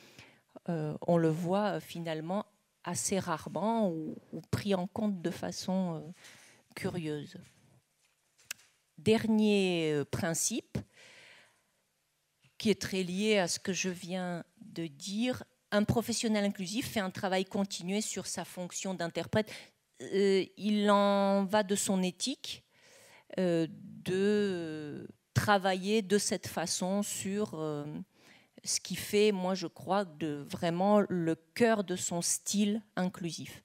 finalement assez rarement ou pris en compte de façon curieuse. Dernier principe, qui est très lié à ce que je viens de dire, un professionnel inclusif fait un travail continué sur sa fonction d'interprète. Il en va de son éthique de travailler de cette façon sur ce qui fait, moi je crois, vraiment le cœur de son style inclusif.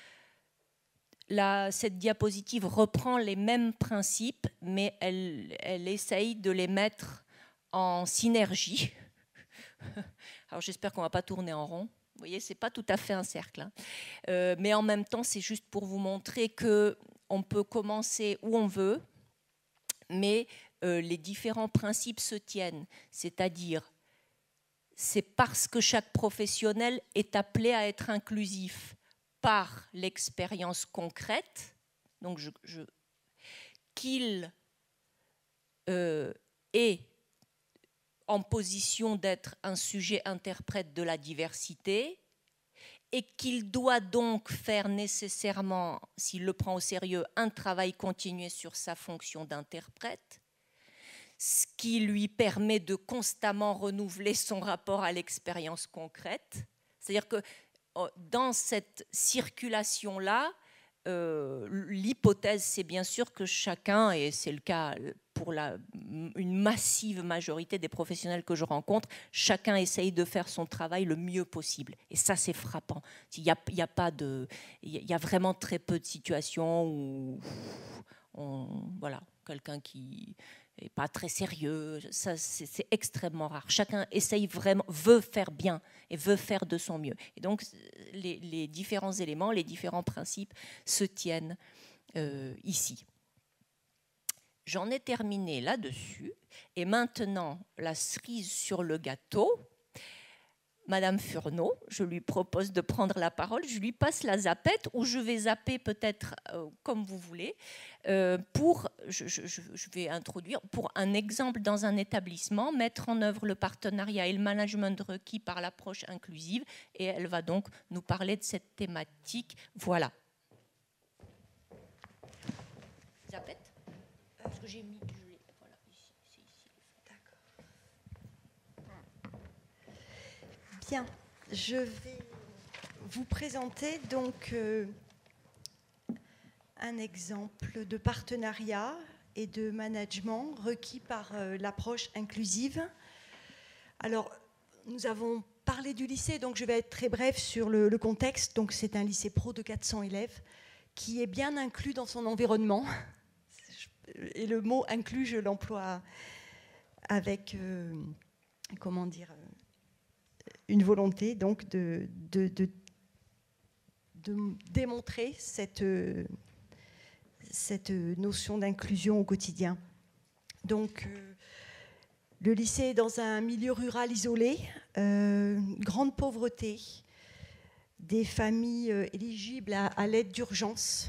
Cette diapositive reprend les mêmes principes, mais elle essaye de les mettre en synergie. Alors j'espère qu'on ne va pas tourner en rond. Vous voyez, ce n'est pas tout à fait un cercle. Hein. Mais en même temps, c'est juste pour vous montrer qu'on peut commencer où on veut, mais les différents principes se tiennent. C'est-à-dire, c'est parce que chaque professionnel est appelé à être inclusif par l'expérience concrète, donc qu'il est en position d'être un sujet interprète de la diversité et qu'il doit donc faire nécessairement, s'il le prend au sérieux, un travail continué sur sa fonction d'interprète, ce qui lui permet de constamment renouveler son rapport à l'expérience concrète. C'est-à-dire que dans cette circulation-là, l'hypothèse, c'est bien sûr que chacun, et c'est le cas pour une massive majorité des professionnels que je rencontre, chacun essaye de faire son travail le mieux possible. Et ça, c'est frappant. Il y a vraiment très peu de situations où voilà, quelqu'un qui n'est pas très sérieux, ça, c'est extrêmement rare. Chacun essaye vraiment, veut faire bien et veut faire de son mieux. Et donc, les différents éléments, les différents principes se tiennent ici. J'en ai terminé là-dessus. Et maintenant, la cerise sur le gâteau. Madame Furneaux, je lui propose de prendre la parole. Je lui passe la zappette, ou je vais zapper peut-être comme vous voulez. Je vais introduire pour un exemple dans un établissement, mettre en œuvre le partenariat et le management requis par l'approche inclusive. Et elle va donc nous parler de cette thématique. Voilà. Zappette ? Parce que j'ai mis... Voilà, ici, c'est ici. D'accord. Bien, je vais vous présenter donc un exemple de partenariat et de management requis par l'approche inclusive. Alors, nous avons parlé du lycée, donc je vais être très bref sur le contexte. Donc, c'est un lycée pro de 400 élèves qui est bien inclus dans son environnement. Et le mot inclus, je l'emploie avec, comment dire, une volonté donc de démontrer cette notion d'inclusion au quotidien. Donc, le lycée est dans un milieu rural isolé, grande pauvreté, des familles éligibles à l'aide d'urgence,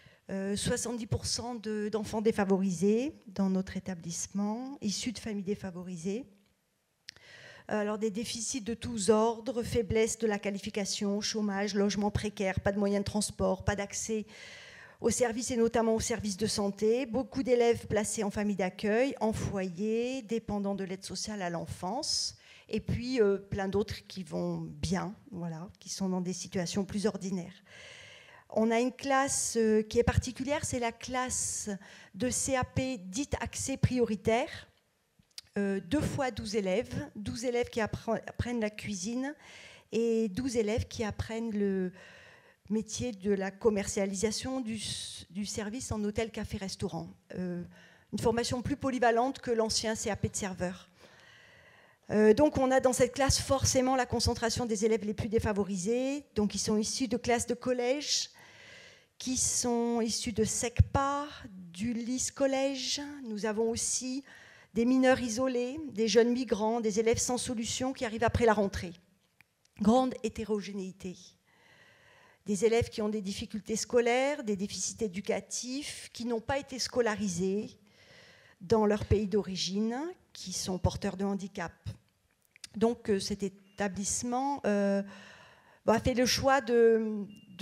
70% d'enfants défavorisés dans notre établissement, issus de familles défavorisées. Alors des déficits de tous ordres, faiblesse de la qualification, chômage, logement précaire, pas de moyens de transport, pas d'accès aux services et notamment aux services de santé, beaucoup d'élèves placés en famille d'accueil, en foyer, dépendants de l'aide sociale à l'enfance, et puis plein d'autres qui vont bien, voilà, qui sont dans des situations plus ordinaires. On a une classe qui est particulière, c'est la classe de CAP dite accès prioritaire. 2 fois 12 élèves qui apprennent la cuisine et 12 élèves qui apprennent le métier de la commercialisation du service en hôtel, café, restaurant. Une formation plus polyvalente que l'ancien CAP de serveur. Donc on a dans cette classe forcément la concentration des élèves les plus défavorisés, donc ils sont issus de classes de collège, qui sont issus de SECPA, du LIS collège. Nous avons aussi des mineurs isolés, des jeunes migrants, des élèves sans solution qui arrivent après la rentrée. Grande hétérogénéité. Des élèves qui ont des difficultés scolaires, des déficits éducatifs, qui n'ont pas été scolarisés dans leur pays d'origine, qui sont porteurs de handicap. Donc cet établissement a fait le choix de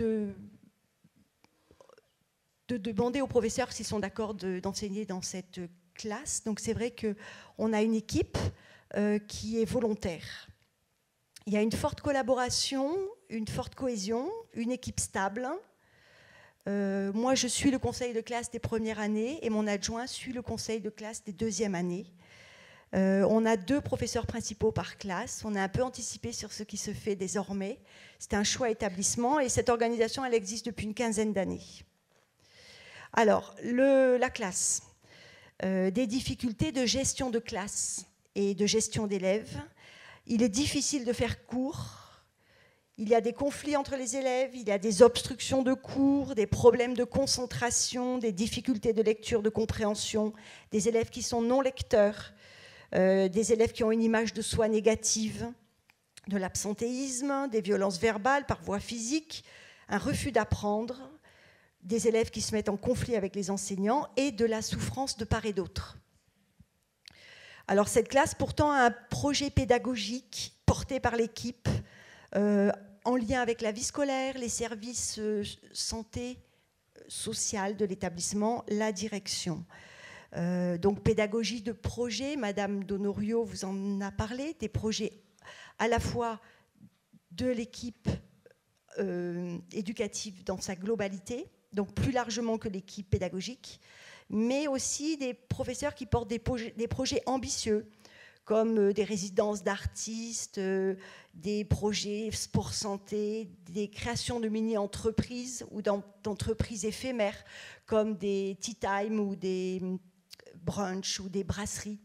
demander aux professeurs s'ils sont d'accord d'enseigner dans cette classe. Donc c'est vrai qu'on a une équipe qui est volontaire. Il y a une forte collaboration, une forte cohésion, une équipe stable. Moi, je suis le conseil de classe des premières années et mon adjoint suit le conseil de classe des deuxièmes années. On a 2 professeurs principaux par classe. On a un peu anticipé sur ce qui se fait désormais. C'est un choix établissement et cette organisation, elle existe depuis une quinzaine d'années. Alors, la classe. Des difficultés de gestion de classe et de gestion d'élèves. Il est difficile de faire cours. Il y a des conflits entre les élèves, il y a des obstructions de cours, des problèmes de concentration, des difficultés de lecture, de compréhension, des élèves qui sont non lecteurs, des élèves qui ont une image de soi négative, de l'absentéisme, des violences verbales par voie physique, un refus d'apprendre, des élèves qui se mettent en conflit avec les enseignants et de la souffrance de part et d'autre. Alors cette classe pourtant a un projet pédagogique porté par l'équipe en lien avec la vie scolaire, les services santé sociale de l'établissement, la direction. Donc pédagogie de projet, Madame Donorio vous en a parlé, des projets à la fois de l'équipe éducative dans sa globalité, donc plus largement que l'équipe pédagogique, mais aussi des professeurs qui portent des projets ambitieux, comme des résidences d'artistes, des projets sport-santé, des créations de mini-entreprises ou d'entreprises éphémères, comme des tea time ou des brunchs ou des brasseries.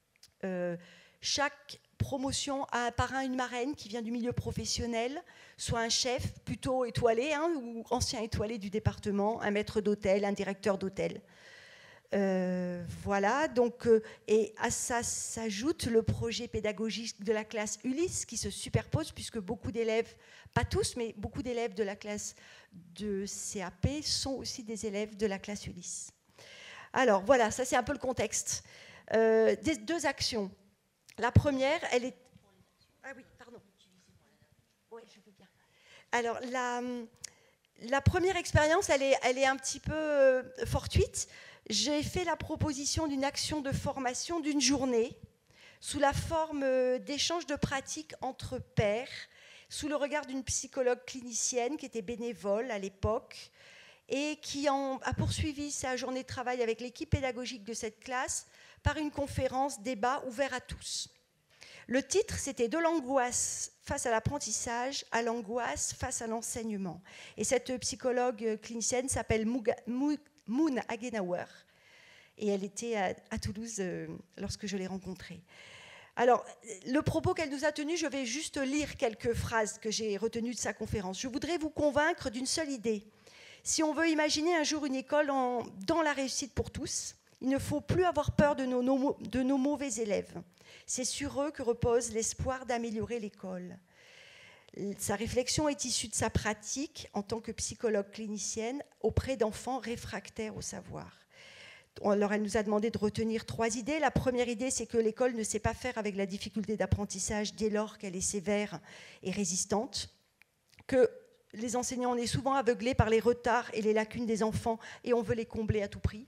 Chaque promotion a un parrain, une marraine qui vient du milieu professionnel, soit un chef plutôt étoilé ou ancien étoilé du département, un maître d'hôtel, un directeur d'hôtel. Voilà, donc, et à ça s'ajoute le projet pédagogique de la classe Ulysse qui se superpose puisque beaucoup d'élèves, pas tous, mais beaucoup d'élèves de la classe de CAP sont aussi des élèves de la classe Ulysse. Alors voilà, ça c'est un peu le contexte. Des deux actions. La première, elle est... Ah oui, pardon. Oui, je veux bien. Alors la première expérience, elle est un petit peu fortuite. J'ai fait la proposition d'une action de formation d'une journée sous la forme d'échanges de pratiques entre pairs, sous le regard d'une psychologue clinicienne qui était bénévole à l'époque et qui a poursuivi sa journée de travail avec l'équipe pédagogique de cette classe par une conférence débat ouvert à tous. Le titre, c'était « De l'angoisse face à l'apprentissage à l'angoisse face à l'enseignement ». Et cette psychologue clinicienne s'appelle Moon Hagenauer. Et elle était à Toulouse lorsque je l'ai rencontrée. Alors, le propos qu'elle nous a tenu, je vais juste lire quelques phrases que j'ai retenues de sa conférence. « Je voudrais vous convaincre d'une seule idée. Si on veut imaginer un jour une école dans la réussite pour tous, il ne faut plus avoir peur de nos mauvais élèves. C'est sur eux que repose l'espoir d'améliorer l'école. » Sa réflexion est issue de sa pratique en tant que psychologue clinicienne auprès d'enfants réfractaires au savoir. Alors, elle nous a demandé de retenir 3 idées. La première idée, c'est que l'école ne sait pas faire avec la difficulté d'apprentissage dès lors qu'elle est sévère et résistante, que les enseignants, on est souvent aveuglés par les retards et les lacunes des enfants et on veut les combler à tout prix.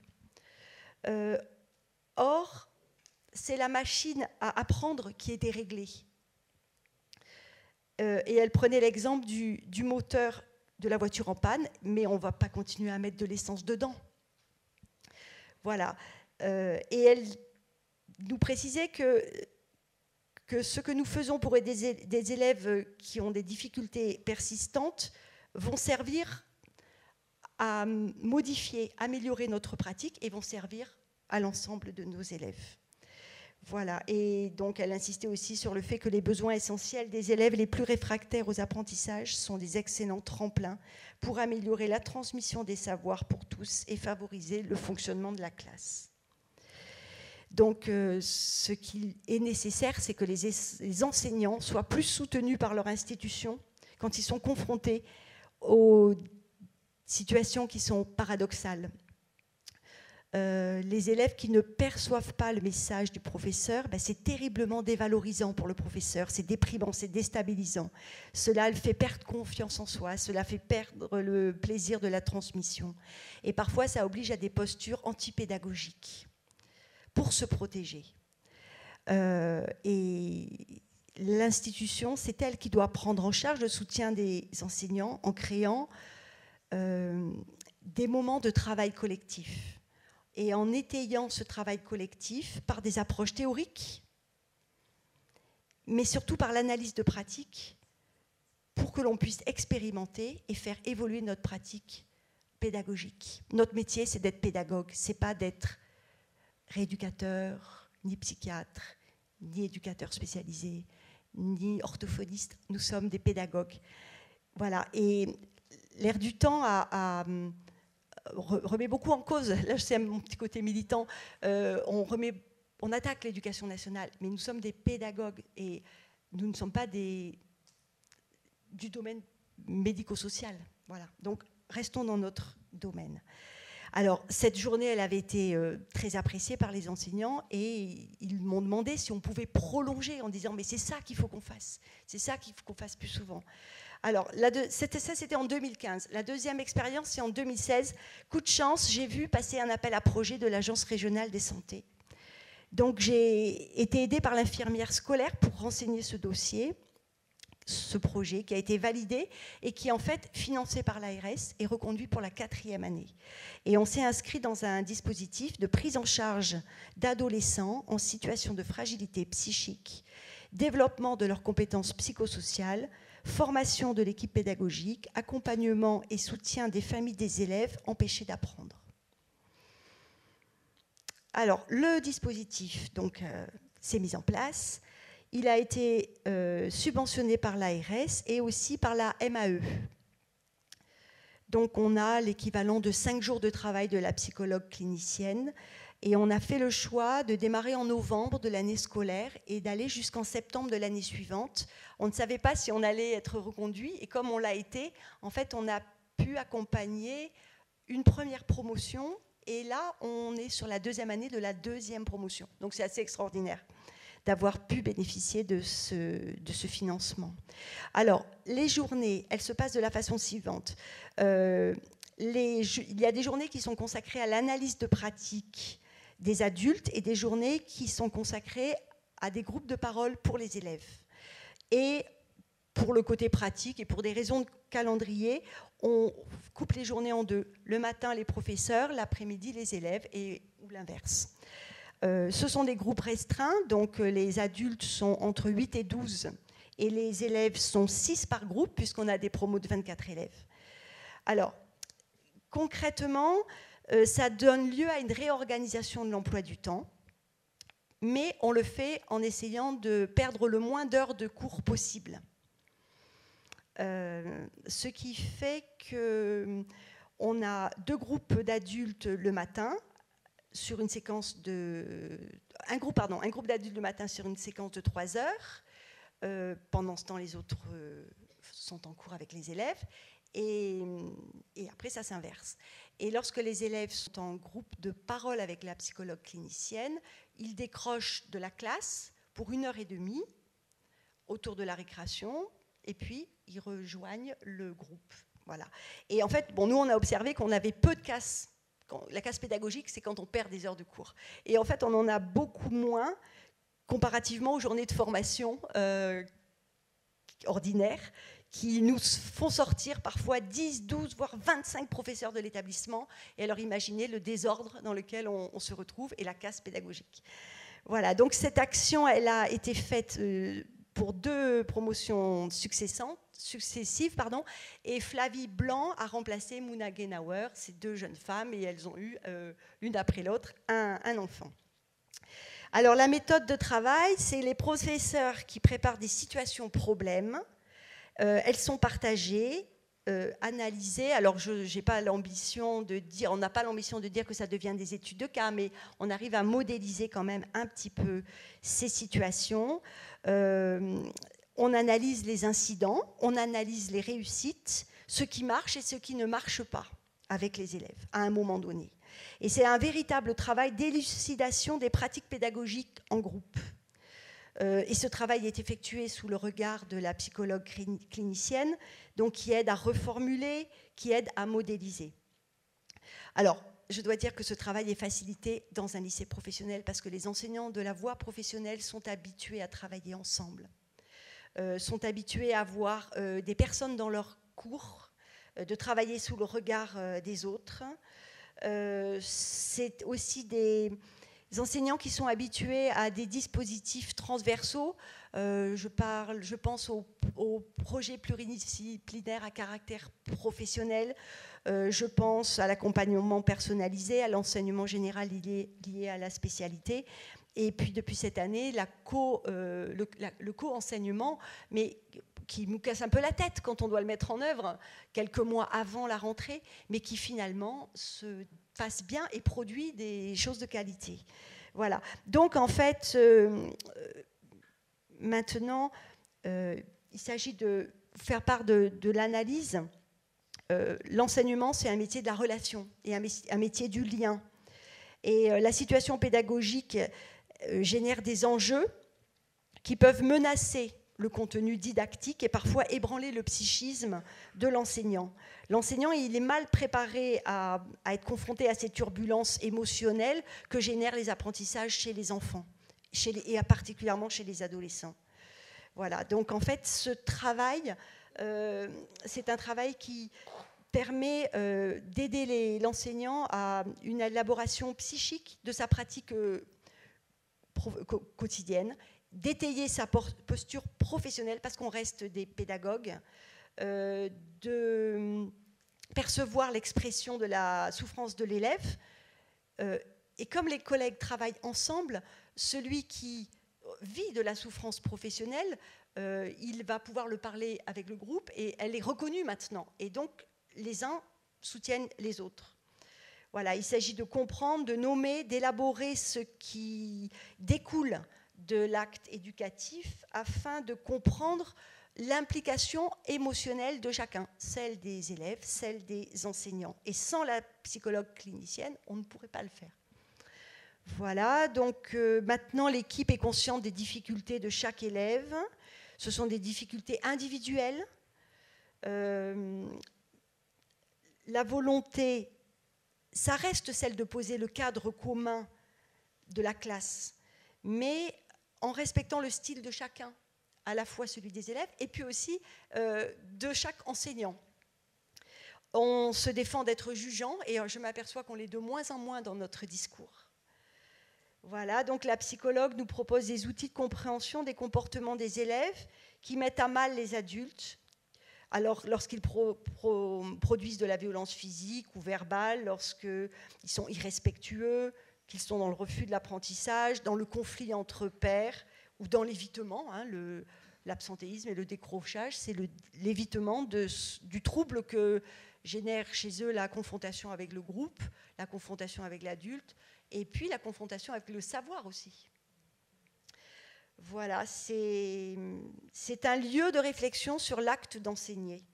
Or, c'est la machine à apprendre qui est déréglée. Et elle prenait l'exemple du moteur de la voiture en panne, mais on ne va pas continuer à mettre de l'essence dedans. Voilà. Et elle nous précisait que ce que nous faisons pour aider des élèves qui ont des difficultés persistantes vont servir à modifier, améliorer notre pratique et vont servir à l'ensemble de nos élèves. Voilà. Et donc, elle insistait aussi sur le fait que les besoins essentiels des élèves les plus réfractaires aux apprentissages sont des excellents tremplins pour améliorer la transmission des savoirs pour tous et favoriser le fonctionnement de la classe. Donc, ce qui est nécessaire, c'est que les enseignants soient plus soutenus par leur institution quand ils sont confrontés aux situations qui sont paradoxales. Les élèves qui ne perçoivent pas le message du professeur, c'est terriblement dévalorisant pour le professeur, c'est déprimant, c'est déstabilisant. Cela le fait perdre confiance en soi, cela fait perdre le plaisir de la transmission. Et parfois, ça oblige à des postures antipédagogiques pour se protéger. Et l'institution, c'est elle qui doit prendre en charge le soutien des enseignants en créant des moments de travail collectif. Et en étayant ce travail collectif par des approches théoriques, mais surtout par l'analyse de pratique, pour que l'on puisse expérimenter et faire évoluer notre pratique pédagogique. Notre métier, c'est d'être pédagogue, c'est pas d'être rééducateur, ni psychiatre, ni éducateur spécialisé, ni orthophoniste. Nous sommes des pédagogues. Voilà. Et l'air du temps remet beaucoup en cause, là c'est mon petit côté militant, on attaque l'éducation nationale, mais nous sommes des pédagogues et nous ne sommes pas du domaine médico-social. Voilà. Donc restons dans notre domaine. Alors cette journée, elle avait été très appréciée par les enseignants et ils m'ont demandé si on pouvait prolonger en disant mais c'est ça qu'il faut qu'on fasse, c'est ça qu'il faut qu'on fasse plus souvent. Alors, ça, c'était en 2015. La deuxième expérience, c'est en 2016. Coup de chance, j'ai vu passer un appel à projet de l'Agence régionale des santé. Donc, j'ai été aidée par l'infirmière scolaire pour renseigner ce dossier, ce projet qui a été validé et qui est en fait financé par l'ARS et reconduit pour la 4e année. Et on s'est inscrit dans un dispositif de prise en charge d'adolescents en situation de fragilité psychique, développement de leurs compétences psychosociales, formation de l'équipe pédagogique, accompagnement et soutien des familles des élèves empêchés d'apprendre. Alors, le dispositif s'est mis en place. Il a été subventionné par l'ARS et aussi par la MAE. Donc on a l'équivalent de 5 jours de travail de la psychologue clinicienne. Et on a fait le choix de démarrer en novembre de l'année scolaire et d'aller jusqu'en septembre de l'année suivante. On ne savait pas si on allait être reconduit. Et comme on l'a été, en fait, on a pu accompagner une première promotion. Et là, on est sur la 2e année de la 2e promotion. Donc c'est assez extraordinaire d'avoir pu bénéficier de ce financement. Alors, les journées, elles se passent de la façon suivante. Il y a des journées qui sont consacrées à l'analyse de pratiques des adultes et des journées qui sont consacrées à des groupes de parole pour les élèves. Et pour le côté pratique et pour des raisons de calendrier, on coupe les journées en 2. Le matin, les professeurs, l'après-midi, les élèves, ou l'inverse. Ce sont des groupes restreints, donc les adultes sont entre 8 et 12, et les élèves sont 6 par groupe, puisqu'on a des promos de 24 élèves. Alors, concrètement, ça donne lieu à une réorganisation de l'emploi du temps, mais on le fait en essayant de perdre le moins d'heures de cours possible. Ce qui fait qu'on a 2 groupes d'adultes le matin, sur une séquence de... Un groupe d'adultes le matin sur une séquence de 3 heures. Pendant ce temps, les autres sont en cours avec les élèves. Et après, ça s'inverse. Et lorsque les élèves sont en groupe de parole avec la psychologue clinicienne, ils décrochent de la classe pour 1h30 autour de la récréation, et puis ils rejoignent le groupe. Voilà. Et en fait, nous, on a observé qu'on avait peu de casse. La casse pédagogique, c'est quand on perd des heures de cours. Et en fait, on en a beaucoup moins comparativement aux journées de formation ordinaires qui nous font sortir parfois 10, 12, voire 25 professeurs de l'établissement. Et alors, imaginez le désordre dans lequel on se retrouve et la casse pédagogique. Voilà, donc cette action, elle a été faite pour 2 promotions successives, et Flavie Blanc a remplacé Mouna Genauer, ces 2 jeunes femmes, et elles ont eu, l'une après l'autre, un enfant. Alors la méthode de travail, c'est les professeurs qui préparent des situations problèmes. Elles sont partagées, analysées. Alors j'ai pas l'ambition de dire, on n'a pas l'ambition de dire que ça devient des études de cas, mais on arrive à modéliser quand même un petit peu ces situations. On analyse les incidents, on analyse les réussites, ce qui marche et ce qui ne marche pas avec les élèves à un moment donné. Et c'est un véritable travail d'élucidation des pratiques pédagogiques en groupe. Et ce travail est effectué sous le regard de la psychologue clinicienne, donc qui aide à reformuler, qui aide à modéliser. Alors, je dois dire que ce travail est facilité dans un lycée professionnel parce que les enseignants de la voie professionnelle sont habitués à travailler ensemble, sont habitués à voir des personnes dans leurs cours, de travailler sous le regard des autres. C'est aussi des enseignants qui sont habitués à des dispositifs transversaux. Je pense aux projets pluridisciplinaires à caractère professionnel. Je pense à l'accompagnement personnalisé, à l'enseignement général lié à la spécialité. Et puis depuis cette année, le co-enseignement, mais qui nous casse un peu la tête quand on doit le mettre en œuvre quelques mois avant la rentrée, mais qui finalement se passe bien et produit des choses de qualité. Voilà. Donc en fait, maintenant, il s'agit de faire part de l'analyse. L'enseignement, c'est un métier de la relation et un métier du lien. Et la situation pédagogique génère des enjeux qui peuvent menacer le contenu didactique et parfois ébranler le psychisme de l'enseignant. L'enseignant, il est mal préparé à être confronté à ces turbulences émotionnelles que génèrent les apprentissages chez les enfants, et particulièrement chez les adolescents. Voilà, donc en fait, ce travail, c'est un travail qui permet d'aider l'enseignant à une élaboration psychique de sa pratique quotidienne, d'étayer sa posture professionnelle, parce qu'on reste des pédagogues, de percevoir l'expression de la souffrance de l'élève. Et comme les collègues travaillent ensemble, celui qui vit de la souffrance professionnelle, il va pouvoir le parler avec le groupe, et elle est reconnue maintenant. Et donc, les uns soutiennent les autres. Voilà, il s'agit de comprendre, de nommer, d'élaborer ce qui découle de l'acte éducatif afin de comprendre l'implication émotionnelle de chacun, celle des élèves, celle des enseignants. Et sans la psychologue clinicienne, on ne pourrait pas le faire. Voilà, donc maintenant l'équipe est consciente des difficultés de chaque élève. Ce sont des difficultés individuelles. La volonté, ça reste celle de poser le cadre commun de la classe, mais en respectant le style de chacun, à la fois celui des élèves et puis aussi de chaque enseignant. On se défend d'être jugeant et je m'aperçois qu'on l'est de moins en moins dans notre discours. Voilà, donc la psychologue nous propose des outils de compréhension des comportements des élèves qui mettent à mal les adultes. Alors, lorsqu'ils produisent de la violence physique ou verbale, lorsqu'ils sont irrespectueux, qu'ils sont dans le refus de l'apprentissage, dans le conflit entre pairs ou dans l'évitement, hein, l'absentéisme et le décrochage, c'est l'évitement du trouble que génère chez eux la confrontation avec le groupe, la confrontation avec l'adulte, et puis la confrontation avec le savoir aussi. Voilà, c'est un lieu de réflexion sur l'acte d'enseigner.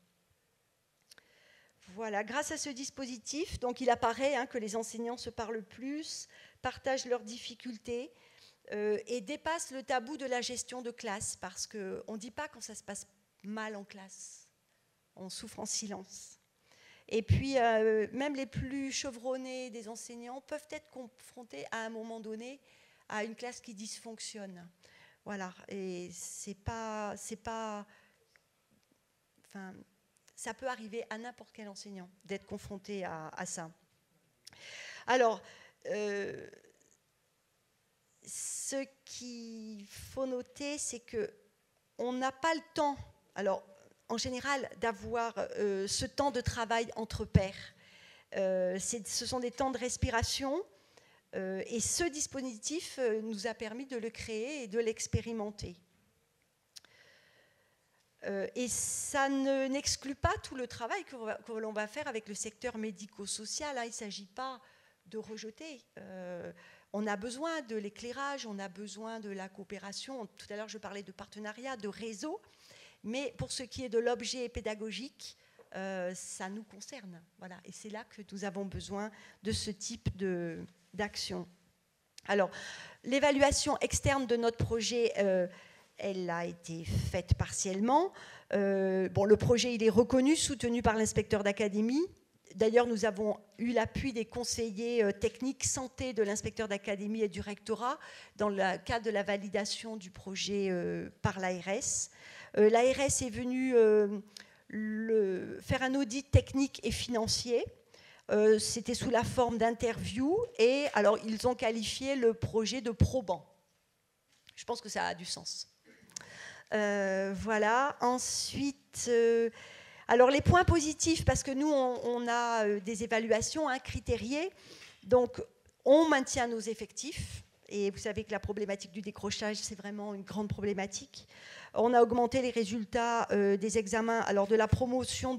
Voilà, grâce à ce dispositif, donc il apparaît que les enseignants se parlent plus, partagent leurs difficultés et dépassent le tabou de la gestion de classe, parce qu'on ne dit pas quand ça se passe mal en classe, on souffre en silence. Et puis, même les plus chevronnés des enseignants peuvent être confrontés à un moment donné à une classe qui dysfonctionne. Voilà, et enfin, ça peut arriver à n'importe quel enseignant d'être confronté à ça. Alors, ce qu'il faut noter, c'est qu'on n'a pas le temps, alors en général, d'avoir ce temps de travail entre pairs. Ce sont des temps de respiration. Et ce dispositif nous a permis de le créer et de l'expérimenter. Et ça n'exclut pas tout le travail que l'on va faire avec le secteur médico-social. Il ne s'agit pas de rejeter. On a besoin de l'éclairage, on a besoin de la coopération. Tout à l'heure, je parlais de partenariat, de réseau. Mais pour ce qui est de l'objet pédagogique, ça nous concerne. Voilà. Et c'est là que nous avons besoin de ce type d'action. Alors, l'évaluation externe de notre projet, elle a été faite partiellement. Le projet, il est reconnu, soutenu par l'inspecteur d'académie. D'ailleurs, nous avons eu l'appui des conseillers techniques santé de l'inspecteur d'académie et du rectorat dans le cadre de la validation du projet par l'ARS. L'ARS est venue faire un audit technique et financier. C'était sous la forme d'interviews et alors ils ont qualifié le projet de probant. Je pense que ça a du sens. Voilà. Ensuite, alors les points positifs, parce que nous on a des évaluations critériées, donc on maintient nos effectifs. Et vous savez que la problématique du décrochage, c'est vraiment une grande problématique. On a augmenté les résultats des examens. Alors de la promotion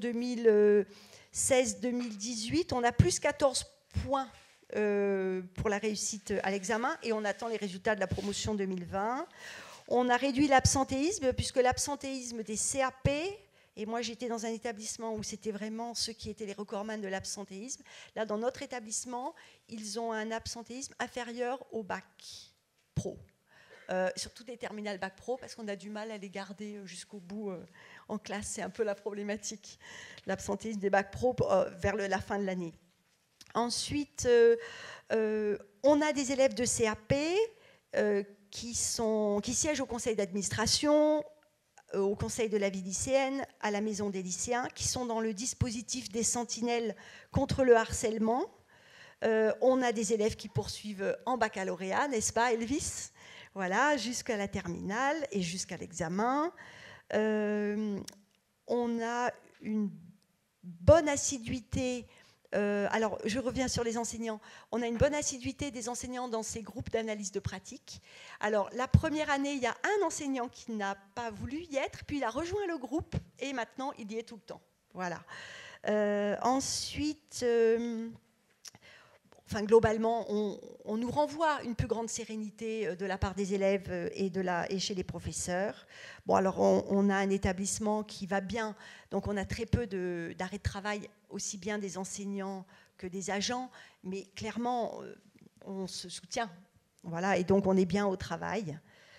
2016-2018, on a plus 14 points pour la réussite à l'examen et on attend les résultats de la promotion 2020. On a réduit l'absentéisme puisque l'absentéisme des CAP, et moi j'étais dans un établissement où c'était vraiment ceux qui étaient les recordman de l'absentéisme. Là, dans notre établissement, ils ont un absentéisme inférieur au bac pro. Surtout des terminales bac pro, parce qu'on a du mal à les garder jusqu'au bout en classe. C'est un peu la problématique, l'absentéisme des bac pro vers la fin de l'année. Ensuite, on a des élèves de CAP qui siègent au conseil d'administration, au conseil de la vie lycéenne, à la maison des lycéens, qui sont dans le dispositif des sentinelles contre le harcèlement. On a des élèves qui poursuivent en baccalauréat, n'est-ce pas, Elvis ? Voilà, jusqu'à la terminale et jusqu'à l'examen. On a une bonne assiduité. Alors, je reviens sur les enseignants. On a une bonne assiduité des enseignants dans ces groupes d'analyse de pratique. Alors, la première année, il y a un enseignant qui n'a pas voulu y être, puis il a rejoint le groupe et maintenant, il y est tout le temps. Voilà. Ensuite, enfin, globalement, on nous renvoie une plus grande sérénité de la part des élèves et chez les professeurs. Bon, alors, on a un établissement qui va bien, donc on a très peu d'arrêts de travail, aussi bien des enseignants que des agents, mais clairement, on se soutient. Voilà, et donc on est bien au travail.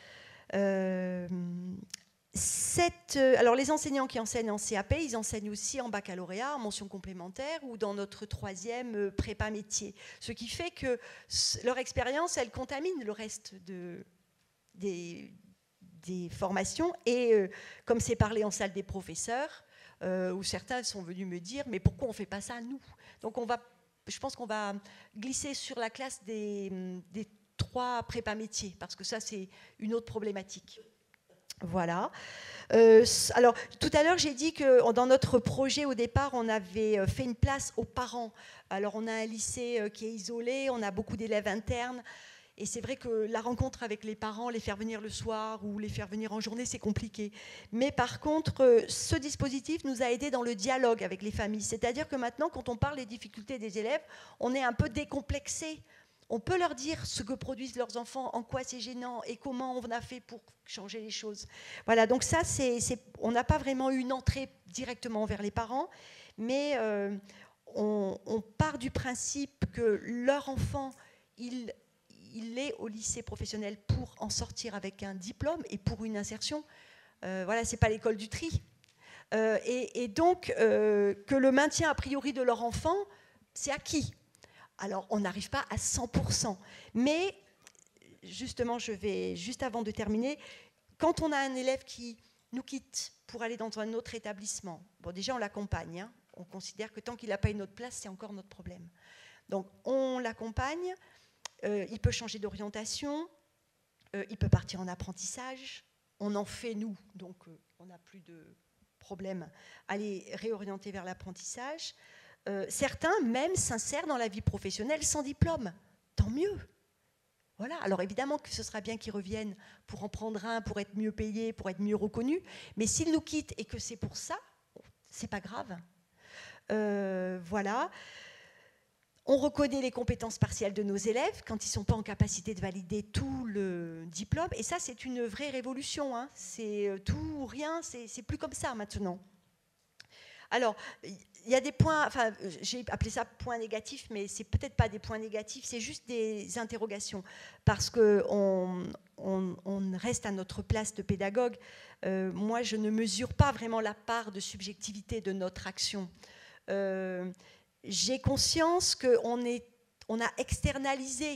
Alors les enseignants qui enseignent en CAP, ils enseignent aussi en baccalauréat, en mention complémentaire ou dans notre 3e prépa métier. Ce qui fait que leur expérience, elle contamine le reste des formations. Et comme c'est parlé en salle des professeurs, où certains sont venus me dire « mais pourquoi on ne fait pas ça nous ?» Donc je pense qu'on va glisser sur la classe des 3 prépa métiers, parce que ça c'est une autre problématique. Voilà. Alors, tout à l'heure, j'ai dit que dans notre projet, au départ, on avait fait une place aux parents. Alors, on a un lycée qui est isolé, on a beaucoup d'élèves internes. Et c'est vrai que la rencontre avec les parents, les faire venir le soir ou les faire venir en journée, c'est compliqué. Mais par contre, ce dispositif nous a aidés dans le dialogue avec les familles. C'est-à-dire que maintenant, quand on parle des difficultés des élèves, on est un peu décomplexé. On peut leur dire ce que produisent leurs enfants, en quoi c'est gênant et comment on a fait pour changer les choses. Voilà, donc ça, on n'a pas vraiment eu une entrée directement vers les parents, mais on part du principe que leur enfant, il est au lycée professionnel pour en sortir avec un diplôme et pour une insertion. Voilà, ce n'est pas l'école du tri. Et donc, que le maintien a priori de leur enfant, c'est acquis. Alors, on n'arrive pas à 100%. Mais, justement, juste avant de terminer, quand on a un élève qui nous quitte pour aller dans un autre établissement, bon, déjà, on l'accompagne. Hein. On considère que tant qu'il n'a pas une autre place, c'est encore notre problème. Donc, on l'accompagne. Il peut changer d'orientation. Il peut partir en apprentissage. On en fait, nous. Donc, on n'a plus de problème à les réorienter vers l'apprentissage. Certains même s'insèrent dans la vie professionnelle sans diplôme. Tant mieux. Voilà. Alors évidemment que ce sera bien qu'ils reviennent pour en prendre un, pour être mieux payés, pour être mieux reconnus. Mais s'ils nous quittent et que c'est pour ça, c'est pas grave. Voilà. On reconnaît les compétences partielles de nos élèves quand ils ne sont pas en capacité de valider tout le diplôme. Et ça, c'est une vraie révolution. Hein. C'est tout ou rien. C'est plus comme ça maintenant. Alors, il y a des points, enfin, j'ai appelé ça points négatifs, mais ce n'est peut-être pas des points négatifs, c'est juste des interrogations. Parce qu'on reste à notre place de pédagogue. Moi, je ne mesure pas vraiment la part de subjectivité de notre action. J'ai conscience qu'on a externalisé,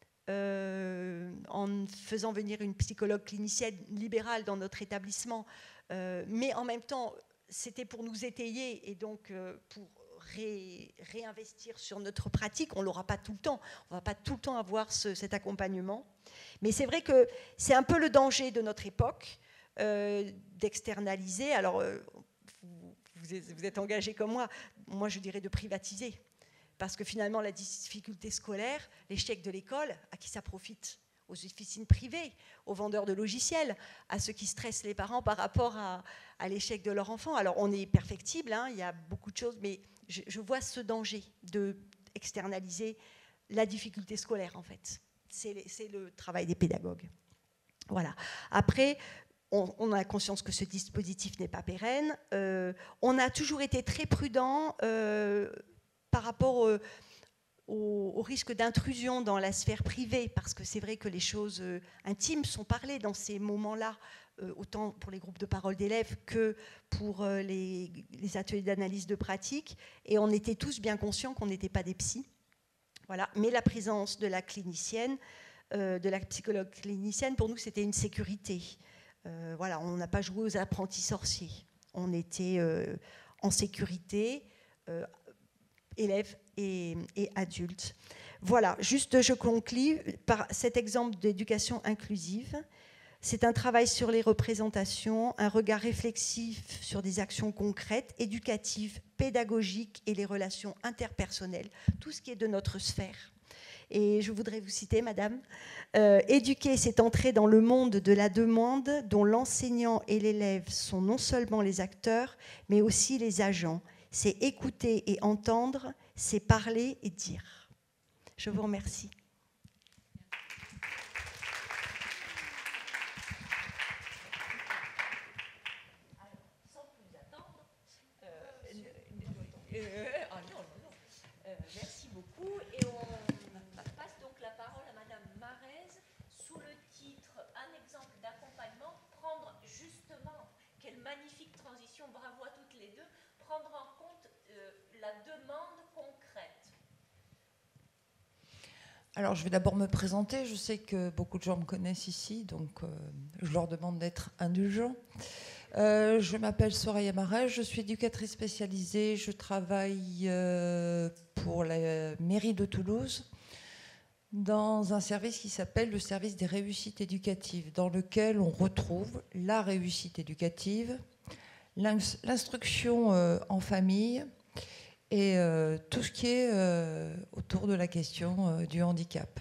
en faisant venir une psychologue clinicienne libérale dans notre établissement, mais en même temps, c'était pour nous étayer et donc pour réinvestir sur notre pratique. On ne l'aura pas tout le temps. On ne va pas tout le temps avoir cet accompagnement. Mais c'est vrai que c'est un peu le danger de notre époque d'externaliser. Alors, vous êtes engagés comme moi je dirais de privatiser. Parce que finalement, la difficulté scolaire, l'échec de l'école, à qui ça profite ? Aux officines privées, aux vendeurs de logiciels, à ceux qui stressent les parents par rapport à l'échec de leur enfant. Alors, on est perfectible, hein, il y a beaucoup de choses, mais je vois ce danger d'externaliser la difficulté scolaire, en fait. C'est le travail des pédagogues. Voilà. Après, on a conscience que ce dispositif n'est pas pérenne. On a toujours été très prudent par rapport au risque d'intrusion dans la sphère privée, parce que c'est vrai que les choses intimes sont parlées dans ces moments-là, autant pour les groupes de parole d'élèves que pour les ateliers d'analyse de pratique, et on était tous bien conscients qu'on n'était pas des psys. Voilà. Mais la présence de la clinicienne, de la psychologue clinicienne, pour nous, c'était une sécurité. Voilà, on n'a pas joué aux apprentis sorciers. On était en sécurité, élèves et adultes. Voilà, juste je conclus par cet exemple d'éducation inclusive. C'est un travail sur les représentations, un regard réflexif sur des actions concrètes, éducatives, pédagogiques et les relations interpersonnelles, tout ce qui est de notre sphère. Et je voudrais vous citer, madame, éduquer, c'est entrer dans le monde de la demande dont l'enseignant et l'élève sont non seulement les acteurs, mais aussi les agents. c'est écouter et entendre, c'est parler et dire. Je vous remercie. Merci beaucoup. Et on passe donc la parole à Madame Marez sous le titre Un exemple d'accompagnement, prendre justement, quelle magnifique transition, bravo à toutes les deux, prendre en compte la demande concrète. Alors, je vais d'abord me présenter. Je sais que beaucoup de gens me connaissent ici, donc je leur demande d'être indulgents. Je m'appelle Soraya Marez, je suis éducatrice spécialisée. Je travaille pour la mairie de Toulouse dans un service qui s'appelle le service des réussites éducatives, dans lequel on retrouve la réussite éducative, l'instruction en famille et tout ce qui est autour de la question du handicap.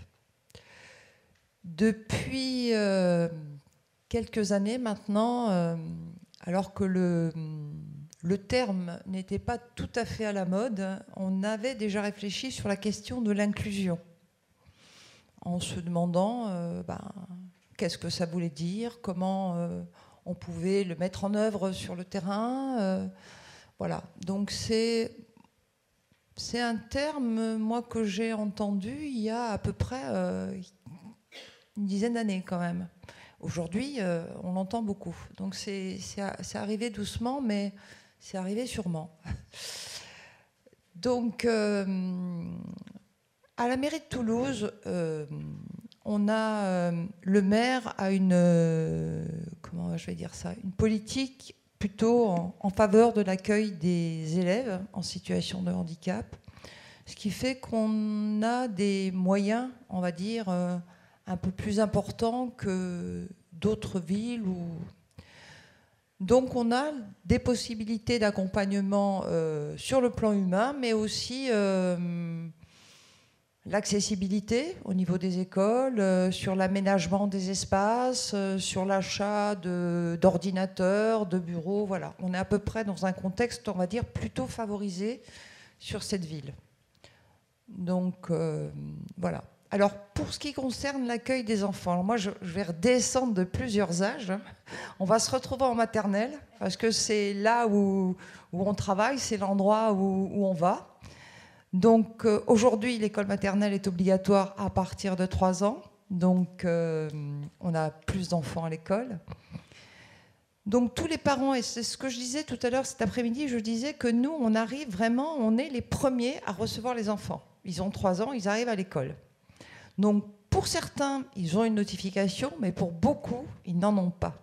Depuis quelques années maintenant, alors que le terme n'était pas tout à fait à la mode, on avait déjà réfléchi sur la question de l'inclusion, en se demandant qu'est-ce que ça voulait dire, comment on pouvait le mettre en œuvre sur le terrain. Voilà, donc c'est un terme, moi, que j'ai entendu il y a à peu près une dizaine d'années quand même. Aujourd'hui, on l'entend beaucoup. Donc c'est arrivé doucement, mais c'est arrivé sûrement. Donc, à la mairie de Toulouse, on a le maire a comment je vais dire ça, une politique plutôt en faveur de l'accueil des élèves en situation de handicap, ce qui fait qu'on a des moyens, on va dire, un peu plus importants que d'autres villes. Donc on a des possibilités d'accompagnement sur le plan humain, mais aussi l'accessibilité au niveau des écoles, sur l'aménagement des espaces, sur l'achat d'ordinateurs, de bureaux. Voilà, on est à peu près dans un contexte, on va dire, plutôt favorisé sur cette ville. Donc voilà. Alors, pour ce qui concerne l'accueil des enfants, alors moi, je vais redescendre de plusieurs âges. On va se retrouver en maternelle, parce que c'est là où on travaille, c'est l'endroit où on va. Donc, aujourd'hui, l'école maternelle est obligatoire à partir de 3 ans. Donc, on a plus d'enfants à l'école. Donc, tous les parents, et c'est ce que je disais tout à l'heure cet après-midi, je disais que nous, on arrive vraiment, on est les premiers à recevoir les enfants. Ils ont 3 ans, ils arrivent à l'école. Donc, pour certains, ils ont une notification, mais pour beaucoup, ils n'en ont pas.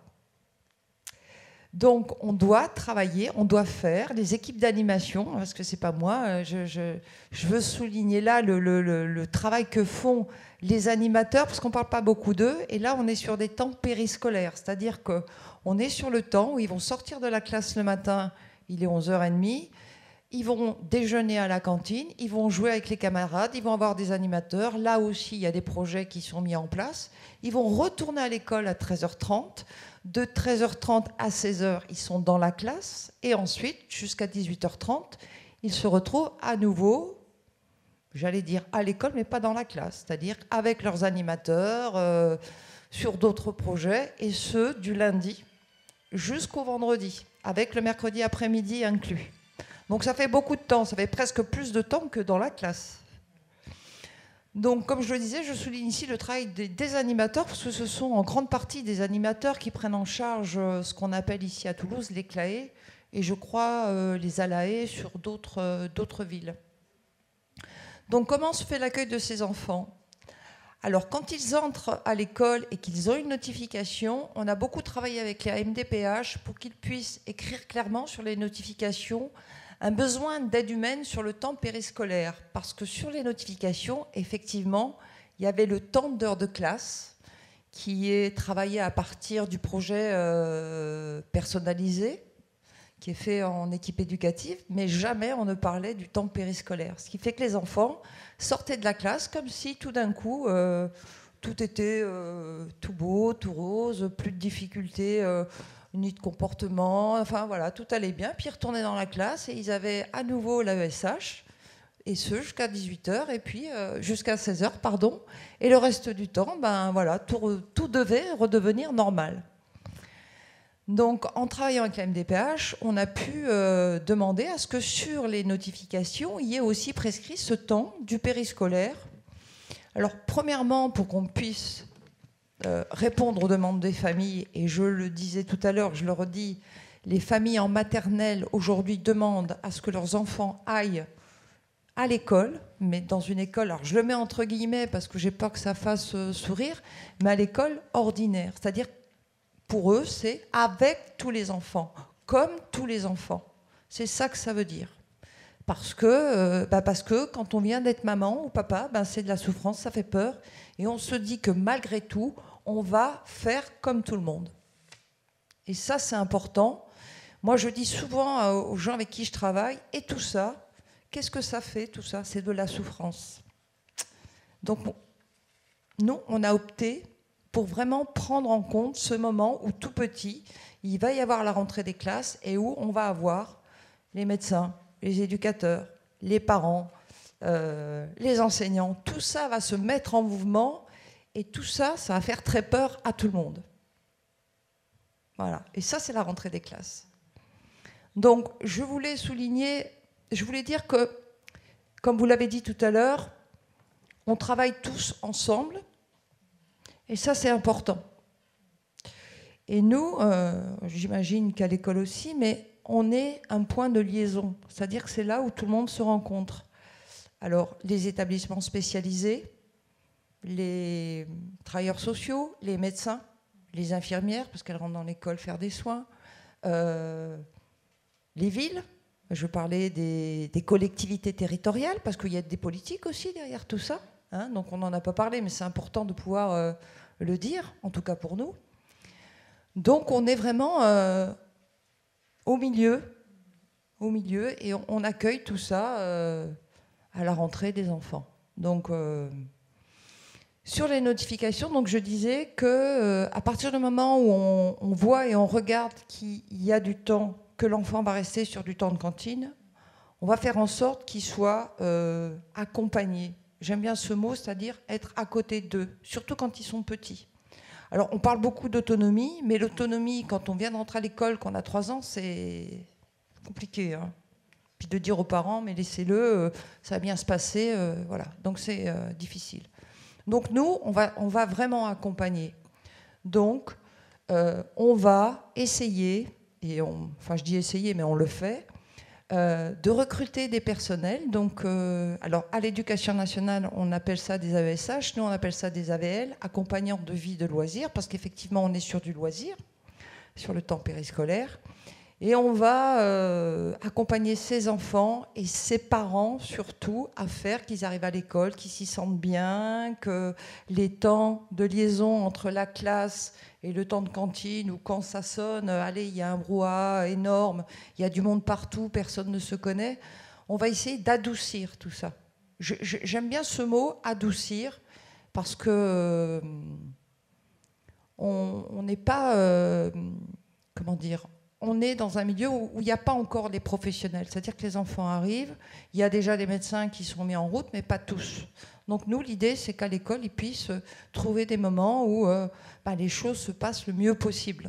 Donc, on doit travailler, on doit faire les équipes d'animation, parce que c'est pas moi, je veux souligner là le travail que font les animateurs, parce qu'on ne parle pas beaucoup d'eux, et là, on est sur des temps périscolaires, c'est-à-dire qu'on est sur le temps où ils vont sortir de la classe le matin, il est 11h30, ils vont déjeuner à la cantine, ils vont jouer avec les camarades, ils vont avoir des animateurs. Là aussi, il y a des projets qui sont mis en place. Ils vont retourner à l'école à 13h30. De 13h30 à 16h, ils sont dans la classe. Et ensuite, jusqu'à 18h30, ils se retrouvent à nouveau, j'allais dire à l'école, mais pas dans la classe. C'est-à-dire avec leurs animateurs, sur d'autres projets. Et ce, du lundi jusqu'au vendredi, avec le mercredi après-midi inclus. Donc ça fait beaucoup de temps, ça fait presque plus de temps que dans la classe. Donc comme je le disais, je souligne ici le travail des animateurs, parce que ce sont en grande partie des animateurs qui prennent en charge ce qu'on appelle ici à Toulouse les CLAE, et je crois les ALAE sur d'autres villes. Donc comment se fait l'accueil de ces enfants ? Alors quand ils entrent à l'école et qu'ils ont une notification, on a beaucoup travaillé avec les MDPH pour qu'ils puissent écrire clairement sur les notifications un besoin d'aide humaine sur le temps périscolaire. Parce que sur les notifications, effectivement, il y avait le temps d'heures de classe qui est travaillé à partir du projet personnalisé, qui est fait en équipe éducative, mais jamais on ne parlait du temps périscolaire. Ce qui fait que les enfants sortaient de la classe comme si tout d'un coup, tout était tout beau, tout rose, plus de difficultés ni de comportement, enfin voilà, tout allait bien. Puis ils retournaient dans la classe et ils avaient à nouveau l'AESH, et ce jusqu'à 18h, et puis jusqu'à 16h, pardon. Et le reste du temps, ben voilà, tout devait redevenir normal. Donc, en travaillant avec la MDPH, on a pu demander à ce que sur les notifications, il y ait aussi prescrit ce temps du périscolaire. Alors, premièrement, pour qu'on puisse répondre aux demandes des familles, et je le disais tout à l'heure, je le redis, les familles en maternelle aujourd'hui demandent à ce que leurs enfants aillent à l'école, mais dans une école, alors je le mets entre guillemets parce que j'ai peur que ça fasse sourire, mais à l'école ordinaire, c'est-à-dire pour eux, c'est avec tous les enfants, comme tous les enfants. C'est ça que ça veut dire. Parce que quand on vient d'être maman ou papa, c'est de la souffrance, ça fait peur. Et on se dit que malgré tout, on va faire comme tout le monde. Et ça, c'est important. Moi, je dis souvent aux gens avec qui je travaille, et tout ça, qu'est-ce que ça fait, tout ça? C'est de la souffrance. Donc, nous, on a opté pour vraiment prendre en compte ce moment où tout petit, il va y avoir la rentrée des classes et où on va avoir les médecins, les éducateurs, les parents, les enseignants. Tout ça va se mettre en mouvement et tout ça, ça va faire très peur à tout le monde. Voilà. Et ça, c'est la rentrée des classes. Donc, je voulais dire que, comme vous l'avez dit tout à l'heure, on travaille tous ensemble. Et ça, c'est important. Et nous, j'imagine qu'à l'école aussi, mais on est un point de liaison. C'est-à-dire que c'est là où tout le monde se rencontre. Alors, les établissements spécialisés, les travailleurs sociaux, les médecins, les infirmières, parce qu'elles rentrent dans l'école faire des soins, les villes, je parlais des collectivités territoriales, parce qu'il y a des politiques aussi derrière tout ça. Hein, donc on n'en a pas parlé, mais c'est important de pouvoir le dire, en tout cas pour nous. Donc on est vraiment au milieu, et on accueille tout ça à la rentrée des enfants. Donc sur les notifications, donc je disais que à partir du moment où on voit et on regarde qu'il y a du temps, que l'enfant va rester sur du temps de cantine, on va faire en sorte qu'il soit accompagné. J'aime bien ce mot, c'est-à-dire être à côté d'eux, surtout quand ils sont petits. Alors, on parle beaucoup d'autonomie, mais l'autonomie, quand on vient d'entrer à l'école, qu'on a 3 ans, c'est compliqué. Hein. Puis de dire aux parents, mais laissez-le, ça va bien se passer, voilà. Donc, c'est difficile. Donc, nous, on va vraiment accompagner. Donc, on va essayer, je dis essayer, mais on le fait, de recruter des personnels. Donc, alors à l'éducation nationale, on appelle ça des AESH, nous on appelle ça des AVL, accompagnants de vie de loisirs, parce qu'effectivement on est sur du loisir, sur le temps périscolaire, et on va accompagner ces enfants et ces parents surtout à faire qu'ils arrivent à l'école, qu'ils s'y sentent bien, que les temps de liaison entre la classe et le temps de cantine, ou quand ça sonne, allez, il y a un brouhaha énorme, il y a du monde partout, personne ne se connaît. On va essayer d'adoucir tout ça. J'aime bien ce mot, adoucir, parce que on n'est pas... comment dire ? On est dans un milieu où il n'y a pas encore les professionnels. C'est-à-dire que les enfants arrivent, il y a déjà des médecins qui sont mis en route, mais pas tous. Donc nous, l'idée, c'est qu'à l'école, ils puissent trouver des moments où les choses se passent le mieux possible.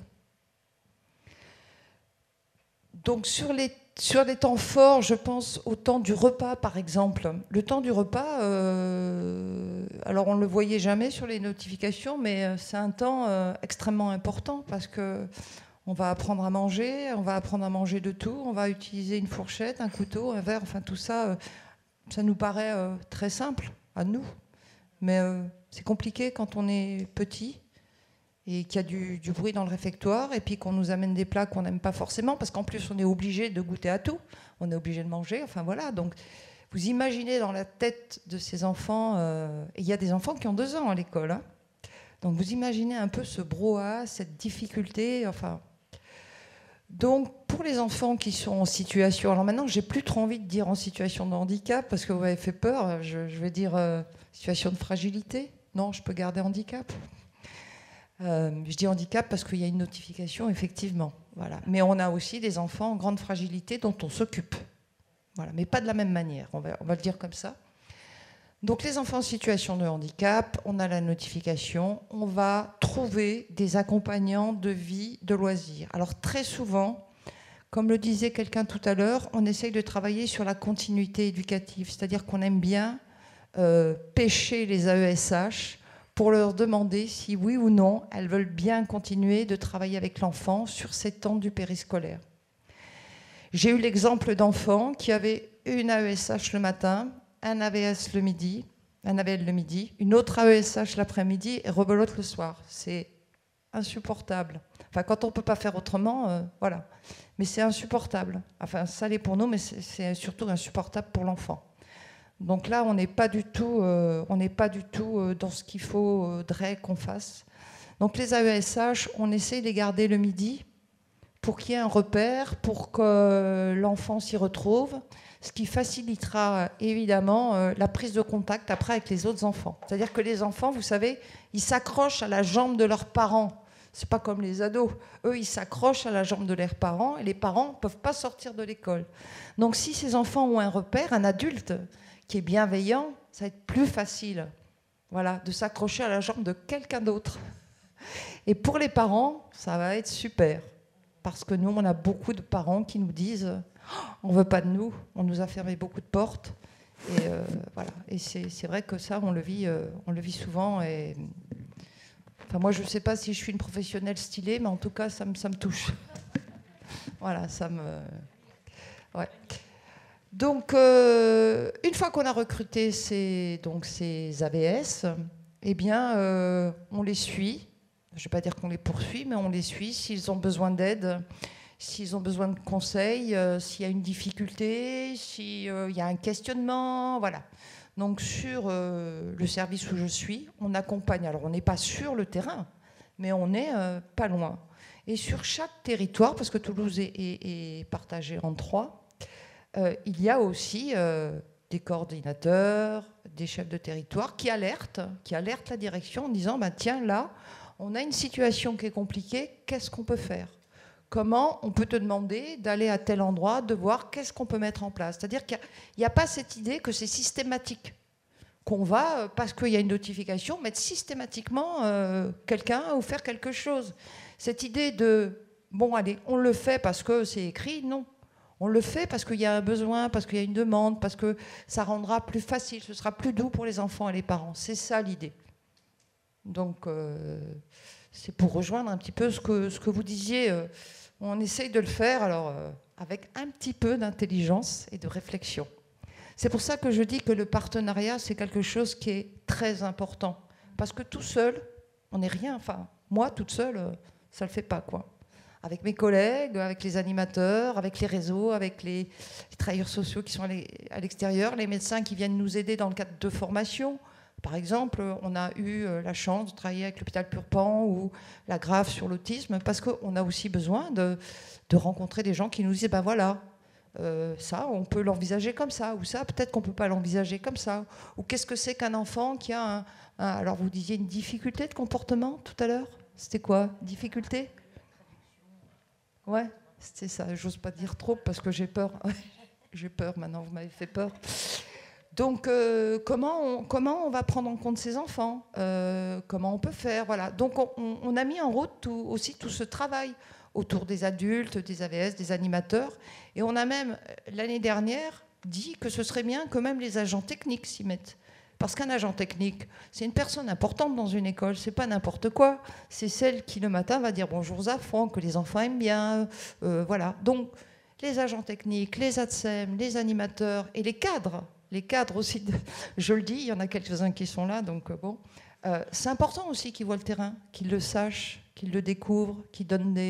Donc sur les temps forts, je pense au temps du repas, par exemple. Le temps du repas, alors on ne le voyait jamais sur les notifications, mais c'est un temps extrêmement important parce que on va apprendre à manger de tout, on va utiliser une fourchette, un couteau, un verre, enfin tout ça, ça nous paraît très simple à nous. Mais c'est compliqué quand on est petit et qu'il y a du bruit dans le réfectoire et puis qu'on nous amène des plats qu'on n'aime pas forcément parce qu'en plus on est obligé de goûter à tout, on est obligé de manger, enfin voilà. Donc vous imaginez dans la tête de ces enfants, et il y a des enfants qui ont 2 ans à l'école, hein. Donc vous imaginez un peu ce brouhaha, cette difficulté, enfin... Donc, pour les enfants qui sont en situation... Alors maintenant, j'ai plus trop envie de dire en situation de handicap, parce que vous m'avez fait peur, je vais dire situation de fragilité. Non, je peux garder handicap. Je dis handicap parce qu'il y a une notification, effectivement. Voilà. Mais on a aussi des enfants en grande fragilité dont on s'occupe. Voilà. Mais pas de la même manière, on va le dire comme ça. Donc les enfants en situation de handicap, on a la notification, on va trouver des accompagnants de vie, de loisirs. Alors très souvent, comme le disait quelqu'un tout à l'heure, on essaye de travailler sur la continuité éducative, c'est-à-dire qu'on aime bien pêcher les AESH pour leur demander si oui ou non elles veulent bien continuer de travailler avec l'enfant sur ces temps du périscolaire. J'ai eu l'exemple d'enfants qui avaient une AESH le matin, un AVS le midi, un AVL le midi, une autre AESH l'après-midi et rebelote le soir. C'est insupportable. Enfin, quand on ne peut pas faire autrement, voilà. Mais c'est insupportable. Enfin, ça l'est pour nous, mais c'est surtout insupportable pour l'enfant. Donc là, on n'est pas du tout dans ce qu'il faudrait qu'on fasse. Donc les AESH, on essaie de les garder le midi pour qu'il y ait un repère, pour que l'enfant s'y retrouve, ce qui facilitera évidemment la prise de contact après avec les autres enfants. C'est-à-dire que les enfants, vous savez, ils s'accrochent à la jambe de leurs parents. C'est pas comme les ados. Eux, ils s'accrochent à la jambe de leurs parents et les parents ne peuvent pas sortir de l'école. Donc si ces enfants ont un repère, un adulte qui est bienveillant, ça va être plus facile, voilà, de s'accrocher à la jambe de quelqu'un d'autre. Et pour les parents, ça va être super. Parce que nous, on a beaucoup de parents qui nous disent « on ne veut pas de nous, on nous a fermé beaucoup de portes ». Et voilà. Et c'est vrai que ça, on le vit souvent. Et enfin, moi, je ne sais pas si je suis une professionnelle stylée, mais en tout cas, ça me touche. Voilà, ça me... Ouais. Donc, une fois qu'on a recruté ces AVS, eh bien, on les suit. Je ne vais pas dire qu'on les poursuit, mais on les suit s'ils ont besoin d'aide, s'ils ont besoin de conseils, s'il y a une difficulté, s'il y a un questionnement, voilà. Donc sur le service où je suis, on accompagne. Alors on n'est pas sur le terrain, mais on n'est pas loin. Et sur chaque territoire, parce que Toulouse est partagée en 3, il y a aussi des coordinateurs, des chefs de territoire qui alertent la direction en disant bah, tiens, là, on a une situation qui est compliquée, qu'est-ce qu'on peut faire ? Comment on peut te demander d'aller à tel endroit, de voir qu'est-ce qu'on peut mettre en place ? C'est-à-dire qu'il n'y a pas cette idée que c'est systématique, qu'on va, parce qu'il y a une notification, mettre systématiquement quelqu'un ou faire quelque chose. Cette idée de, bon, allez, on le fait parce que c'est écrit, non. On le fait parce qu'il y a un besoin, parce qu'il y a une demande, parce que ça rendra plus facile, ce sera plus doux pour les enfants et les parents. C'est ça l'idée. Donc, c'est pour rejoindre un petit peu ce que vous disiez. On essaye de le faire alors, avec un petit peu d'intelligence et de réflexion. C'est pour ça que je dis que le partenariat, c'est quelque chose qui est très important. Parce que tout seul, on n'est rien. Enfin, moi, toute seule, ça ne le fait pas, quoi. Avec mes collègues, avec les animateurs, avec les réseaux, avec les travailleurs sociaux qui sont à l'extérieur, les médecins qui viennent nous aider dans le cadre de formation. Par exemple, on a eu la chance de travailler avec l'hôpital Purpan ou la Grave sur l'autisme parce qu'on a aussi besoin de rencontrer des gens qui nous disent ben voilà, ça, on peut l'envisager comme ça, ou ça, peut-être qu'on ne peut pas l'envisager comme ça. Ou qu'est-ce que c'est qu'un enfant qui a alors, vous disiez une difficulté de comportement tout à l'heure ? C'était quoi ? Difficulté ? Ouais, c'était ça. J'ose pas dire trop parce que j'ai peur. J'ai peur maintenant, vous m'avez fait peur. Donc, comment on va prendre en compte ces enfants ? Comment on peut faire ? Voilà. Donc, on a mis en route aussi tout ce travail autour des adultes, des AVS, des animateurs. Et on a même, l'année dernière, dit que ce serait bien que même les agents techniques s'y mettent. Parce qu'un agent technique, c'est une personne importante dans une école, c'est pas n'importe quoi. C'est celle qui, le matin, va dire bonjour aux enfants, que les enfants aiment bien. Voilà. Donc, les agents techniques, les ATSEM, les animateurs et les cadres aussi, je le dis, il y en a quelques-uns qui sont là, donc bon. C'est important aussi qu'ils voient le terrain, qu'ils le sachent, qu'ils le découvrent, qu'ils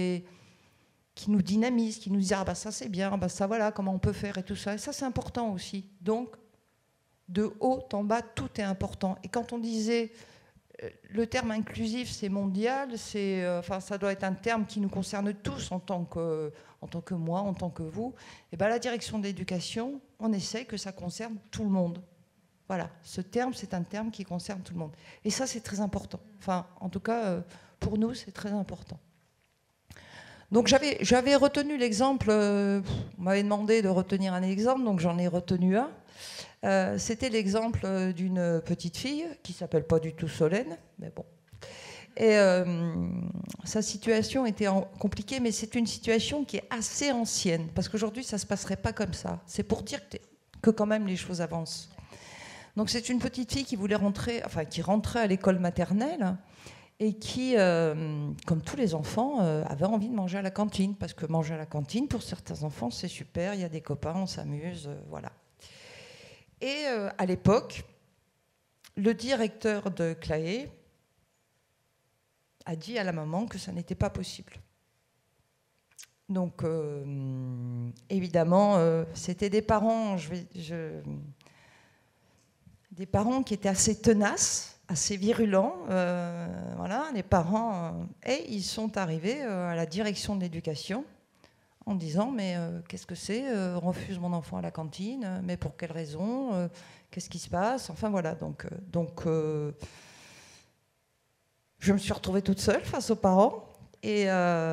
nous dynamisent, qu'ils nous disent « Ah, bah ça c'est bien, bah ça voilà, comment on peut faire » et tout ça. Et ça, c'est important aussi. Donc, de haut en bas, tout est important. Et quand on disait le terme inclusif, c'est mondial, enfin, ça doit être un terme qui nous concerne tous en tant que moi, en tant que vous. Et ben, la direction de l'éducation, on essaie que ça concerne tout le monde. Voilà, ce terme, c'est un terme qui concerne tout le monde. Et ça, c'est très important. Enfin, en tout cas, pour nous, c'est très important. Donc j'avais retenu l'exemple, on m'avait demandé de retenir un exemple, donc j'en ai retenu un. C'était l'exemple d'une petite fille qui s'appelle pas du tout Solène, mais bon. Et sa situation était compliquée, mais c'est une situation qui est assez ancienne, parce qu'aujourd'hui, ça ne se passerait pas comme ça. C'est pour dire que quand même les choses avancent. Donc c'est une petite fille qui voulait rentrer, enfin qui rentrait à l'école maternelle, et qui, comme tous les enfants, avait envie de manger à la cantine, parce que manger à la cantine, pour certains enfants, c'est super, il y a des copains, on s'amuse, voilà. Et à l'époque, le directeur de Claë a dit à la maman que ça n'était pas possible. Donc, évidemment, c'était des parents, des parents qui étaient assez tenaces, assez virulents, voilà, les parents, et ils sont arrivés à la direction de l'éducation en disant mais qu'est-ce que c'est, refuse mon enfant à la cantine, mais pour quelle raison, qu'est-ce qui se passe, enfin voilà, donc je me suis retrouvée toute seule face aux parents et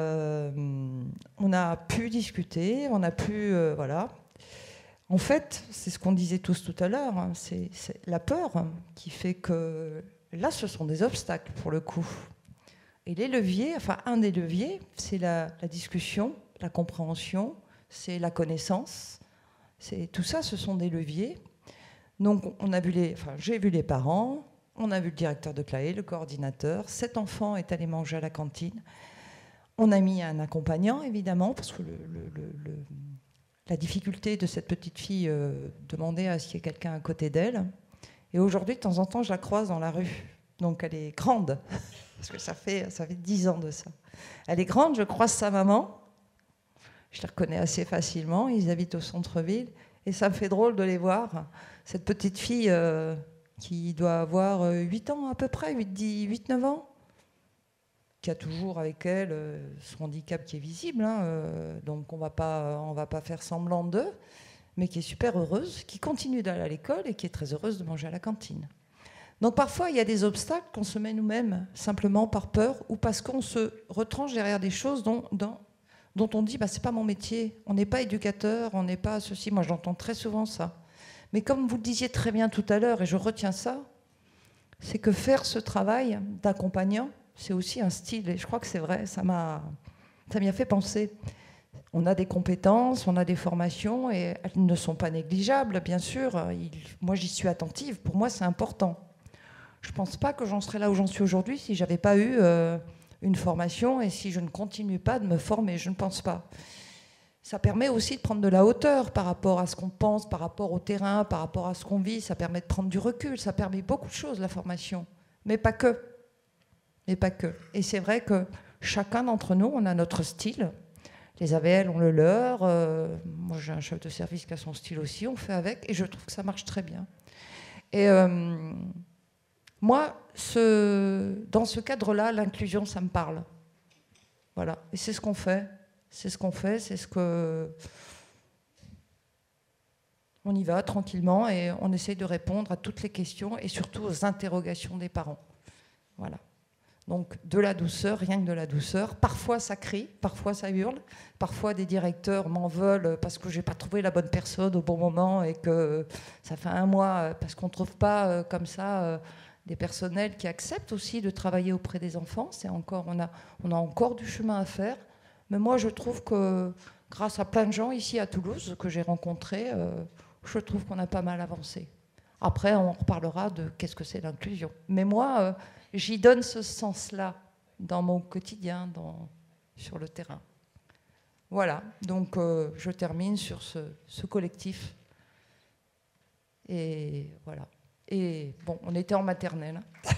on a pu discuter, on a pu voilà. En fait, c'est ce qu'on disait tous tout à l'heure, hein, c'est la peur qui fait que là, ce sont des obstacles pour le coup. Et les leviers, enfin un des leviers, c'est la discussion, la compréhension, c'est la connaissance. C'est tout ça, ce sont des leviers. Donc j'ai vu les parents, on a vu le directeur de Claë, le coordinateur. Cet enfant est allé manger à la cantine. On a mis un accompagnant, évidemment, parce que la difficulté de cette petite fille demandait à ce qu'il y ait quelqu'un à côté d'elle. Et aujourd'hui, de temps en temps, je la croise dans la rue. Donc elle est grande, parce que ça fait 10 ans de ça. Elle est grande, je croise sa maman. Je la reconnais assez facilement. Ils habitent au centre-ville. Et ça me fait drôle de les voir. Cette petite fille qui doit avoir 8 ans à peu près, 8-9 ans, qui a toujours avec elle son handicap qui est visible, hein, donc on va pas faire semblant d'eux, mais qui est super heureuse, qui continue d'aller à l'école et qui est très heureuse de manger à la cantine. Donc parfois, il y a des obstacles qu'on se met nous-mêmes, simplement par peur, ou parce qu'on se retranche derrière des choses dont on dit bah, « c'est pas mon métier, on n'est pas éducateur, on n'est pas ceci ». Moi, j'entends très souvent ça. Mais comme vous le disiez très bien tout à l'heure, et je retiens ça, c'est que faire ce travail d'accompagnant, c'est aussi un style, et je crois que c'est vrai, ça m'y a fait penser. On a des compétences, on a des formations, et elles ne sont pas négligeables, bien sûr. Moi, j'y suis attentive, pour moi, c'est important. Je ne pense pas que j'en serais là où j'en suis aujourd'hui si je n'avais pas eu une formation et si je ne continue pas de me former, je ne pense pas. Ça permet aussi de prendre de la hauteur par rapport à ce qu'on pense, par rapport au terrain, par rapport à ce qu'on vit, ça permet de prendre du recul, ça permet beaucoup de choses, la formation, mais pas que. Et pas que. Et c'est vrai que chacun d'entre nous, on a notre style. Les AVL ont le leur. Moi, j'ai un chef de service qui a son style aussi. On fait avec. Et je trouve que ça marche très bien. Et moi, dans ce cadre-là, l'inclusion, ça me parle. Voilà. Et c'est ce qu'on fait. C'est ce qu'on fait. C'est ce que... On y va tranquillement et on essaye de répondre à toutes les questions et surtout aux interrogations des parents. Voilà. Donc de la douceur, rien que de la douceur. Parfois ça crie, parfois ça hurle, parfois des directeurs m'en veulent parce que je n'ai pas trouvé la bonne personne au bon moment et que ça fait 1 mois parce qu'on ne trouve pas comme ça des personnels qui acceptent aussi de travailler auprès des enfants. On a encore du chemin à faire. Mais moi je trouve que grâce à plein de gens ici à Toulouse que j'ai rencontrés, je trouve qu'on a pas mal avancé. Après on reparlera de qu'est-ce que c'est l'inclusion. Mais moi... j'y donne ce sens-là dans mon quotidien, sur le terrain. Voilà, donc je termine sur ce collectif. Et voilà. Et bon, on était en maternelle.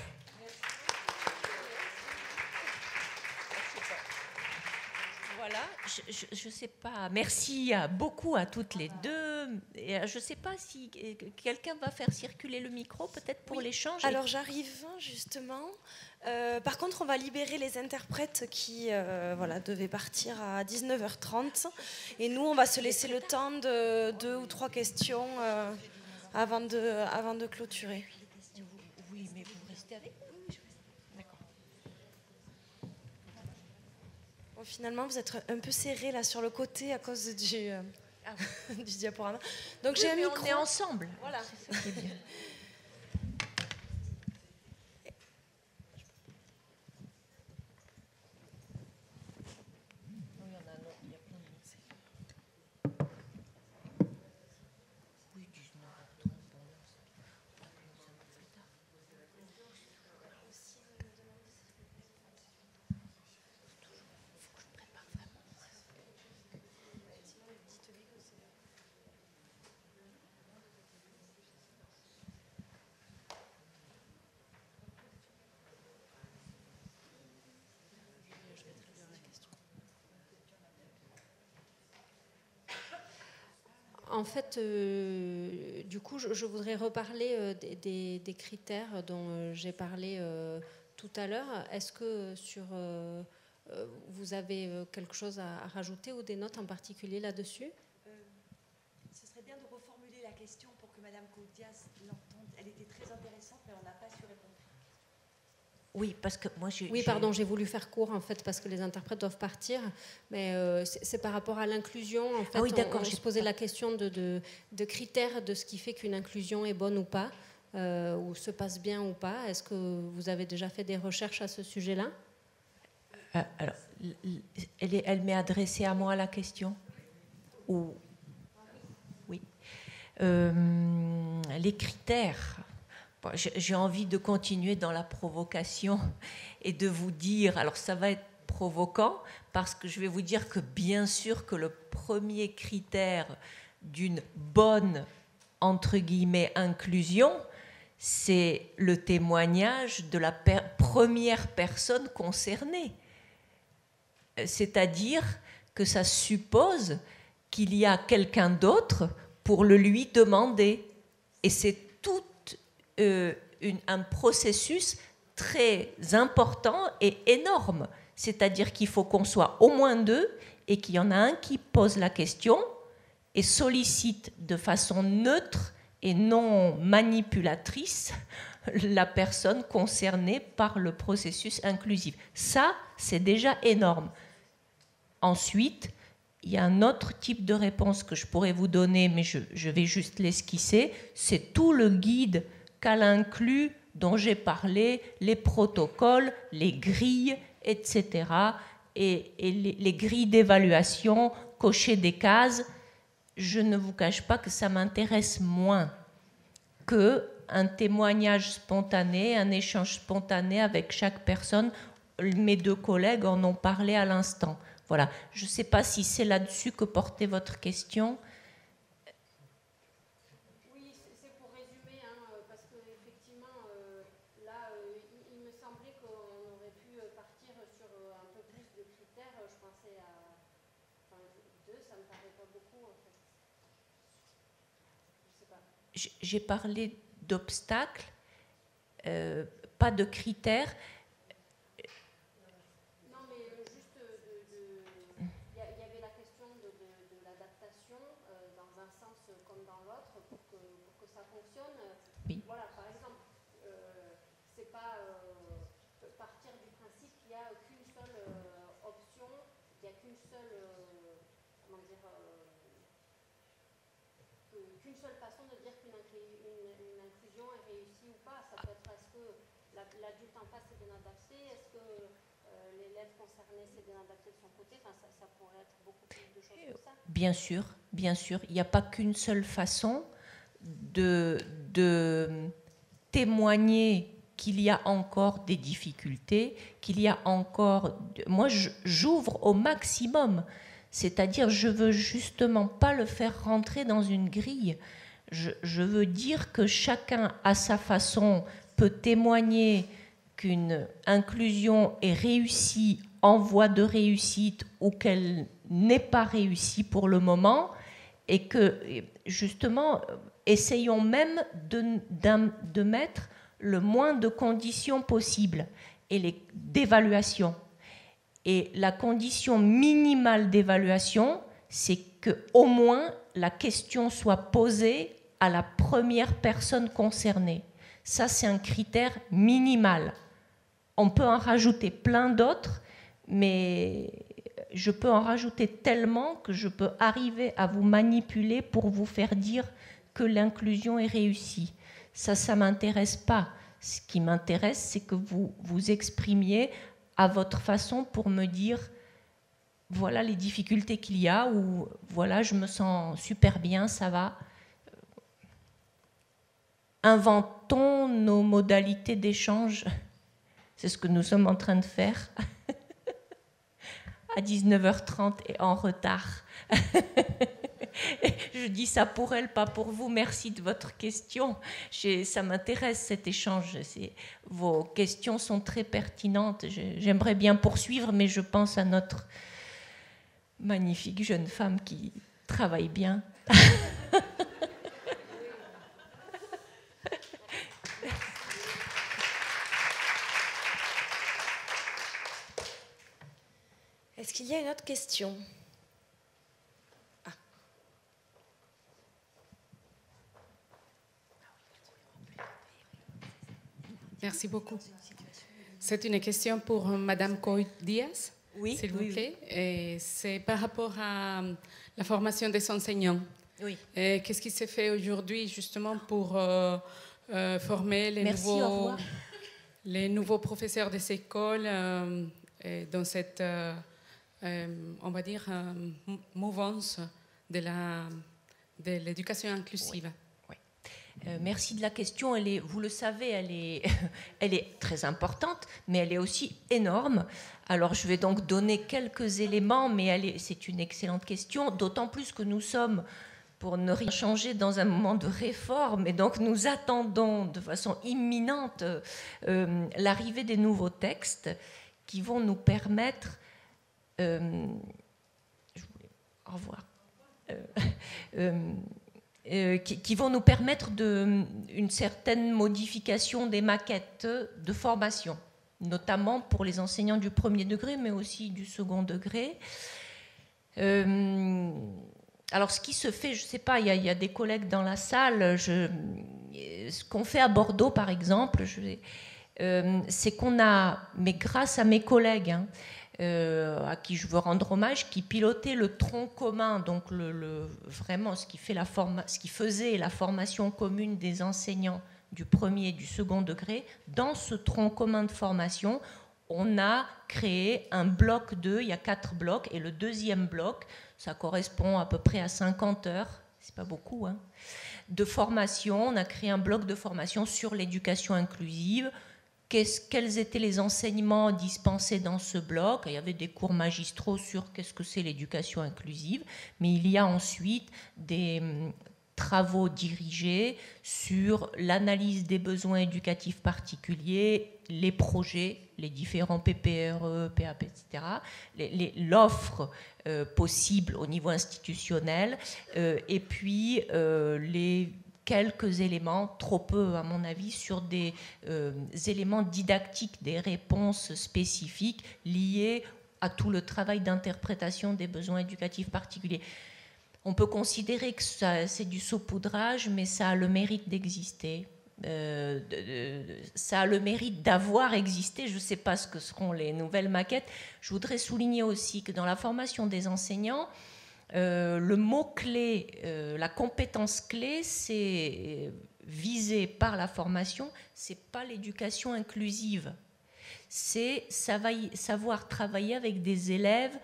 Voilà, je ne sais pas. Merci beaucoup à toutes les deux. Et je ne sais pas si quelqu'un va faire circuler le micro, peut-être pour l'échange. Alors j'arrive justement. Par contre, on va libérer les interprètes qui devaient partir à 19h30. Et nous, on va se laisser le temps de 2 ou 3 questions avant de clôturer. Oui, mais vous restez avec nous. D'accord. Bon, finalement, vous êtes un peu serré là sur le côté à cause du diaporama. Donc j'ai un micro. On est ensemble. Voilà. C'est ça qui est bien. En fait, du coup, je voudrais reparler des critères dont j'ai parlé tout à l'heure. Est-ce que vous avez quelque chose à rajouter ou des notes en particulier là-dessus? Ce serait bien de reformuler la question pour que Madame Caudias l'entende. Elle était très intéressante, mais on n'a pas su répondre. Oui, parce que moi Oui, pardon, j'ai voulu faire court en fait parce que les interprètes doivent partir, mais c'est par rapport à l'inclusion. En fait, oui, d'accord, on se posait la question de critères de ce qui fait qu'une inclusion est bonne ou pas, ou se passe bien ou pas. Est-ce que vous avez déjà fait des recherches à ce sujet-là? Alors, elle m'est adressée à moi la question. Ou oui. Les critères. J'ai envie de continuer dans la provocation et de vous dire, alors ça va être provoquant parce que je vais vous dire que bien sûr que le premier critère d'une bonne, entre guillemets, inclusion, c'est le témoignage de la première personne concernée. C'est-à-dire que ça suppose qu'il y a quelqu'un d'autre pour le lui demander. Et c'est tout un processus très important et énorme. C'est-à-dire qu'il faut qu'on soit au moins deux et qu'il y en a un qui pose la question et sollicite de façon neutre et non manipulatrice la personne concernée par le processus inclusif. Ça, c'est déjà énorme. Ensuite, il y a un autre type de réponse que je pourrais vous donner, mais je vais juste l'esquisser. C'est tout le guide qu'elle inclut, dont j'ai parlé, les protocoles, les grilles, etc. Et les grilles d'évaluation, cocher des cases. Je ne vous cache pas que ça m'intéresse moins qu'un témoignage spontané, un échange spontané avec chaque personne. Mes deux collègues en ont parlé à l'instant. Voilà. Je ne sais pas si c'est là-dessus que portait votre question. Oui, c'est pour résumer, parce qu'effectivement, là, il me semblait qu'on aurait pu partir sur un peu plus de critères. Je pensais à... Enfin, 2, ça me paraît pas beaucoup, en fait. Je sais pas. J'ai parlé d'obstacles, pas de critères. Oui. Voilà, par exemple, c'est pas partir du principe qu'il n'y a qu'une seule option, qu'il n'y a qu'une seule, comment dire, qu'une seule façon de dire qu'une inclusion est réussie ou pas. Ça peut être, est-ce que l'adulte en face est bien adapté, est-ce que l'élève concerné s'est bien adapté de son côté, enfin, ça pourrait être beaucoup plus de choses que ça. Bien sûr, il n'y a pas qu'une seule façon de témoigner qu'il y a encore des difficultés, qu'il y a encore... Moi, j'ouvre au maximum. C'est-à-dire, je veux justement pas le faire rentrer dans une grille. Je veux dire que chacun, à sa façon, peut témoigner qu'une inclusion est réussie, en voie de réussite, ou qu'elle n'est pas réussie pour le moment, et que, justement... Essayons même de mettre le moins de conditions possibles d'évaluation. Et la condition minimale d'évaluation, c'est qu'au moins la question soit posée à la première personne concernée. Ça, c'est un critère minimal. On peut en rajouter plein d'autres, mais je peux en rajouter tellement que je peux arriver à vous manipuler pour vous faire dire que l'inclusion est réussie. Ça ne m'intéresse pas. Ce qui m'intéresse, c'est que vous vous exprimiez à votre façon pour me dire voilà les difficultés qu'il y a, ou voilà, je me sens super bien, ça va. Inventons nos modalités d'échange. C'est ce que nous sommes en train de faire. À 19h30 et en retard. Je dis ça pour elle, pas pour vous. Merci de votre question. Ça m'intéresse cet échange. Vos questions sont très pertinentes. J'aimerais bien poursuivre, mais je pense à notre magnifique jeune femme qui travaille bien. Est-ce qu'il y a une autre question? Merci beaucoup. C'est une question pour Madame Coy-Diaz, oui, s'il vous oui, plaît. Et c'est par rapport à la formation des enseignants. Oui. Qu'est-ce qui s'est fait aujourd'hui justement pour former les nouveaux professeurs des écoles dans cette, on va dire, mouvance de l'éducation inclusive? Oui. Merci de la question. Vous le savez, elle est très importante, mais elle est aussi énorme. Alors, je vais donc donner quelques éléments, mais c'est une excellente question, d'autant plus que nous sommes, pour ne rien changer, dans un moment de réforme, et donc nous attendons de façon imminente l'arrivée des nouveaux textes qui vont nous permettre... au revoir. Qui vont nous permettre une certaine modification des maquettes de formation, notamment pour les enseignants du premier degré, mais aussi du second degré. Alors, ce qui se fait, je ne sais pas, il y a des collègues dans la salle, ce qu'on fait à Bordeaux, par exemple, c'est qu'on a, mais grâce à mes collègues, à qui je veux rendre hommage, qui pilotait le tronc commun, donc vraiment ce qui faisait la formation commune des enseignants du premier et du second degré. Dans ce tronc commun de formation, on a créé un bloc 2, il y a 4 blocs, et le deuxième bloc, ça correspond à peu près à 50 heures, c'est pas beaucoup, hein, de formation. On a créé un bloc de formation sur l'éducation inclusive. Quels étaient les enseignements dispensés dans ce bloc? Il y avait des cours magistraux sur qu'est-ce que c'est l'éducation inclusive, mais il y a ensuite des travaux dirigés sur l'analyse des besoins éducatifs particuliers, les projets, les différents PPRE, PAP, etc., l'offre possible au niveau institutionnel, et puis les quelques éléments, trop peu à mon avis, sur des éléments didactiques, des réponses spécifiques liées à tout le travail d'interprétation des besoins éducatifs particuliers. On peut considérer que c'est du saupoudrage, mais ça a le mérite d'exister. Ça a le mérite d'avoir existé. Je ne sais pas ce que seront les nouvelles maquettes. Je voudrais souligner aussi que dans la formation des enseignants, le mot-clé, la compétence clé, c'est visé par la formation, c'est pas l'éducation inclusive. C'est savoir travailler avec des élèves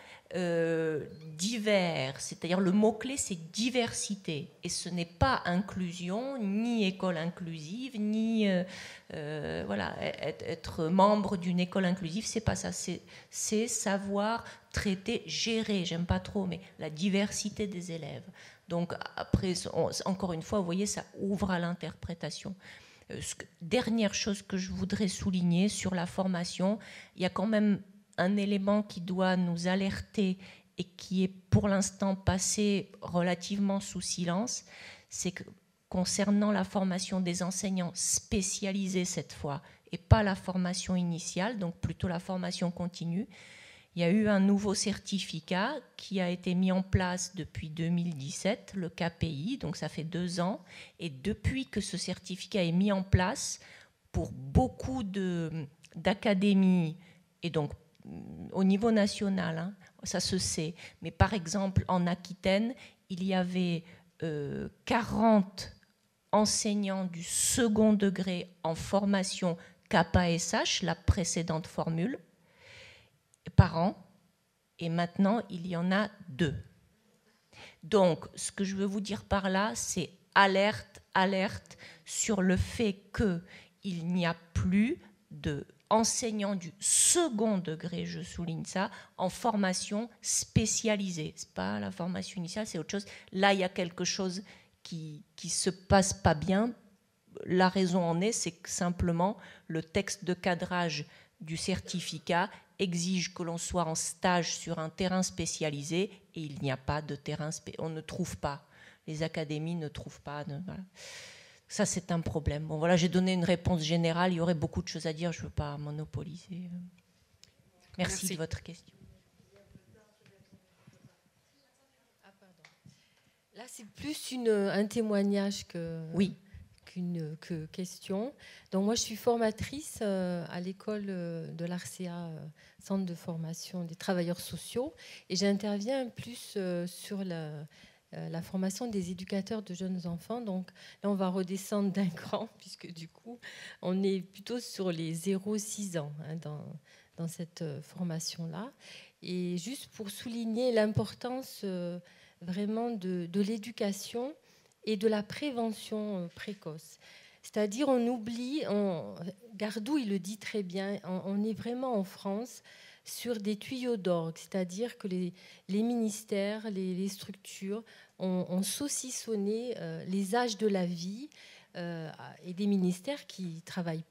divers. C'est-à-dire le mot-clé, c'est diversité. Et ce n'est pas inclusion, ni école inclusive, ni voilà, être membre d'une école inclusive, c'est pas ça. C'est savoir traiter, gérer, j'aime pas trop, mais la diversité des élèves. Donc après, encore une fois, vous voyez, ça ouvre à l'interprétation. Dernière chose que je voudrais souligner sur la formation, il y a quand même un élément qui doit nous alerter et qui est pour l'instant passé relativement sous silence, c'est que concernant la formation des enseignants spécialisés cette fois, et pas la formation initiale, donc plutôt la formation continue, Il y a eu un nouveau certificat qui a été mis en place depuis 2017, le KPI, donc ça fait 2 ans. Et depuis que ce certificat est mis en place, pour beaucoup d'académies, et donc au niveau national, hein, ça se sait, mais par exemple en Aquitaine, il y avait 40 enseignants du second degré en formation KPSH, la précédente formule, par an, et maintenant il y en a 2. Donc ce que je veux vous dire par là, c'est alerte, alerte sur le fait qu'il n'y a plus d'enseignants du second degré, je souligne ça, en formation spécialisée. Ce n'est pas la formation initiale, c'est autre chose. Là, il y a quelque chose qui se passe pas bien. La raison en est, c'est que simplement le texte de cadrage du certificat exige que l'on soit en stage sur un terrain spécialisé et il n'y a pas de terrain spécialisé. On ne trouve pas. Les académies ne trouvent pas. Voilà. Ça, c'est un problème. Bon, voilà, j'ai donné une réponse générale. Il y aurait beaucoup de choses à dire. Je ne veux pas monopoliser. Merci de votre question. Là, c'est plus un témoignage oui. qu'une question. Donc, moi, je suis formatrice à l'école de l'ARCEA, Centre de formation des travailleurs sociaux, et j'interviens plus sur la formation des éducateurs de jeunes enfants. Donc là, on va redescendre d'un cran, puisque du coup, on est plutôt sur les 0-6 ans hein, dans cette formation-là. Et juste pour souligner l'importance vraiment de l'éducation et de la prévention précoce. C'est-à-dire, on oublie, Gardou, il le dit très bien, on est vraiment en France sur des tuyaux d'orgue, c'est-à-dire que les ministères, les structures ont saucissonné les âges de la vie et des ministères qui travaillent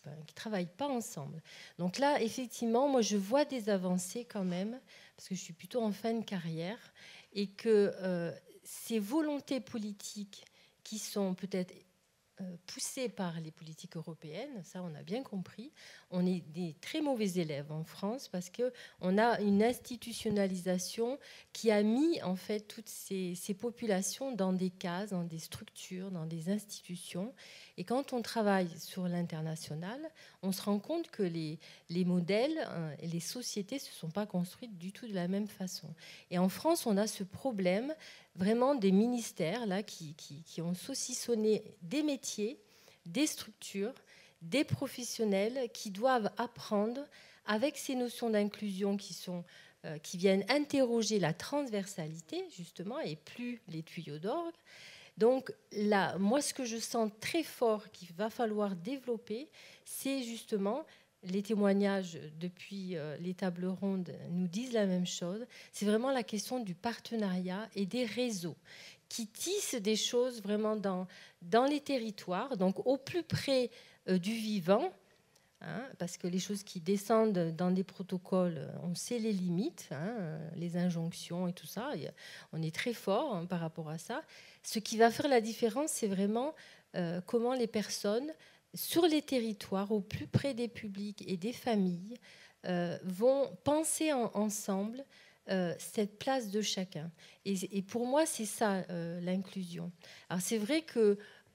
pas ensemble. Donc là, effectivement, moi, je vois des avancées quand même, parce que je suis plutôt en fin de carrière, et que ces volontés politiques qui sont peut-être poussées par les politiques européennes, ça on a bien compris, on est des très mauvais élèves en France parce qu'on a une institutionnalisation qui a mis en fait toutes ces populations dans des cases, dans des structures, dans des institutions. Et quand on travaille sur l'international, on se rend compte que les modèles et les sociétés ne se sont pas construites du tout de la même façon. Et en France, on a ce problème vraiment des ministères là, qui ont saucissonné des métiers, des structures, des professionnels qui doivent apprendre avec ces notions d'inclusion qui viennent interroger la transversalité, justement, et plus les tuyaux d'orgue. Donc là, moi, ce que je sens très fort qu'il va falloir développer, c'est justement, les témoignages depuis les tables rondes nous disent la même chose, c'est vraiment la question du partenariat et des réseaux qui tissent des choses vraiment dans les territoires, donc au plus près du vivant, hein, parce que les choses qui descendent dans des protocoles, on sait les limites, hein, les injonctions et tout ça, on est très fort hein, par rapport à ça. Ce qui va faire la différence, c'est vraiment comment les personnes, sur les territoires, au plus près des publics et des familles, vont penser ensemble cette place de chacun. Et pour moi, c'est ça, l'inclusion. Alors c'est vrai que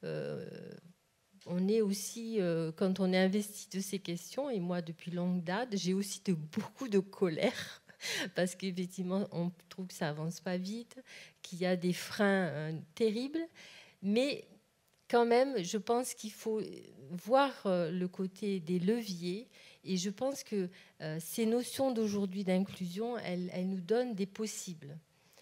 on est aussi, quand on est investi de ces questions, et moi depuis longue date, j'ai aussi beaucoup de colère, parce qu'effectivement, on trouve que ça avance pas vite, qu'il y a des freins terribles, mais quand même, je pense qu'il faut voir le côté des leviers, et je pense que ces notions d'aujourd'hui d'inclusion, elles nous donnent des possibles.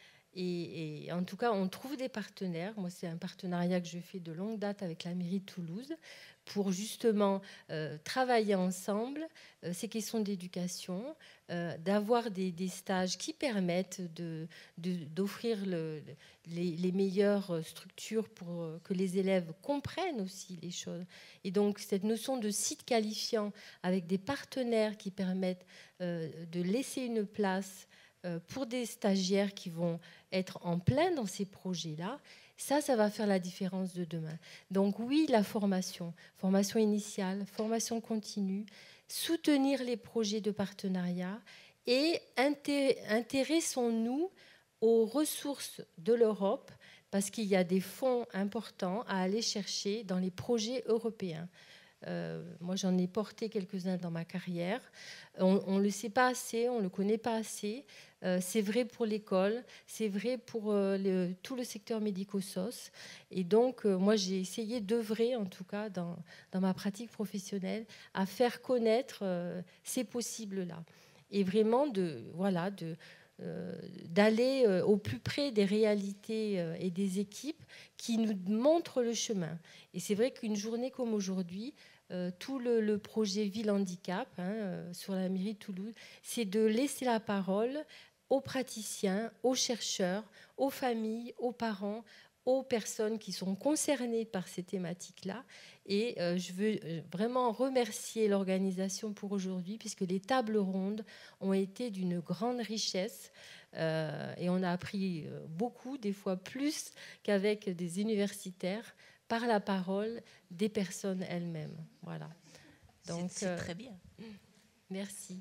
Et en tout cas, on trouve des partenaires. Moi, c'est un partenariat que je fais de longue date avec la mairie de Toulouse pour justement travailler ensemble ces questions d'éducation, d'avoir des stages qui permettent d'offrir les meilleures structures pour que les élèves comprennent aussi les choses. Et donc, cette notion de site qualifiant avec des partenaires qui permettent de laisser une place pour des stagiaires qui vont être en plein dans ces projets-là, ça va faire la différence de demain. Donc oui, la formation initiale, formation continue, soutenir les projets de partenariat et intéressons-nous aux ressources de l'Europe, parce qu'il y a des fonds importants à aller chercher dans les projets européens. Moi, j'en ai porté quelques-uns dans ma carrière. On ne le sait pas assez, on ne le connaît pas assez. C'est vrai pour l'école, c'est vrai pour tout le secteur médico-soc. Et donc, moi, j'ai essayé d'œuvrer, en tout cas, dans ma pratique professionnelle, à faire connaître ces possibles-là. Et vraiment, d'aller au plus près des réalités et des équipes qui nous montrent le chemin. Et c'est vrai qu'une journée comme aujourd'hui, tout le projet Ville Handicap sur la mairie de Toulouse, c'est de laisser la parole aux praticiens, aux chercheurs, aux familles, aux parents, aux personnes qui sont concernées par ces thématiques-là. Et je veux vraiment remercier l'organisation pour aujourd'hui, puisque les tables rondes ont été d'une grande richesse. Et on a appris beaucoup, des fois plus qu'avec des universitaires, par la parole des personnes elles-mêmes. Voilà. Donc, c'est très bien. Merci.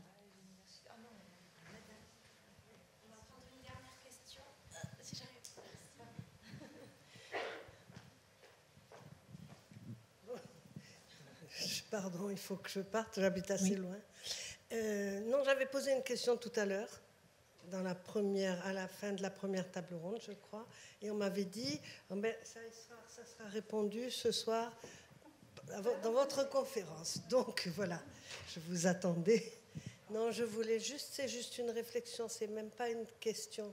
Pardon, il faut que je parte, j'habite assez loin. Non, j'avais posé une question tout à l'heure, à la fin de la première table ronde, je crois, et on m'avait dit, ça sera répondu ce soir dans votre conférence. Donc voilà, je vous attendais. Non, je voulais c'est juste une réflexion, c'est même pas une question.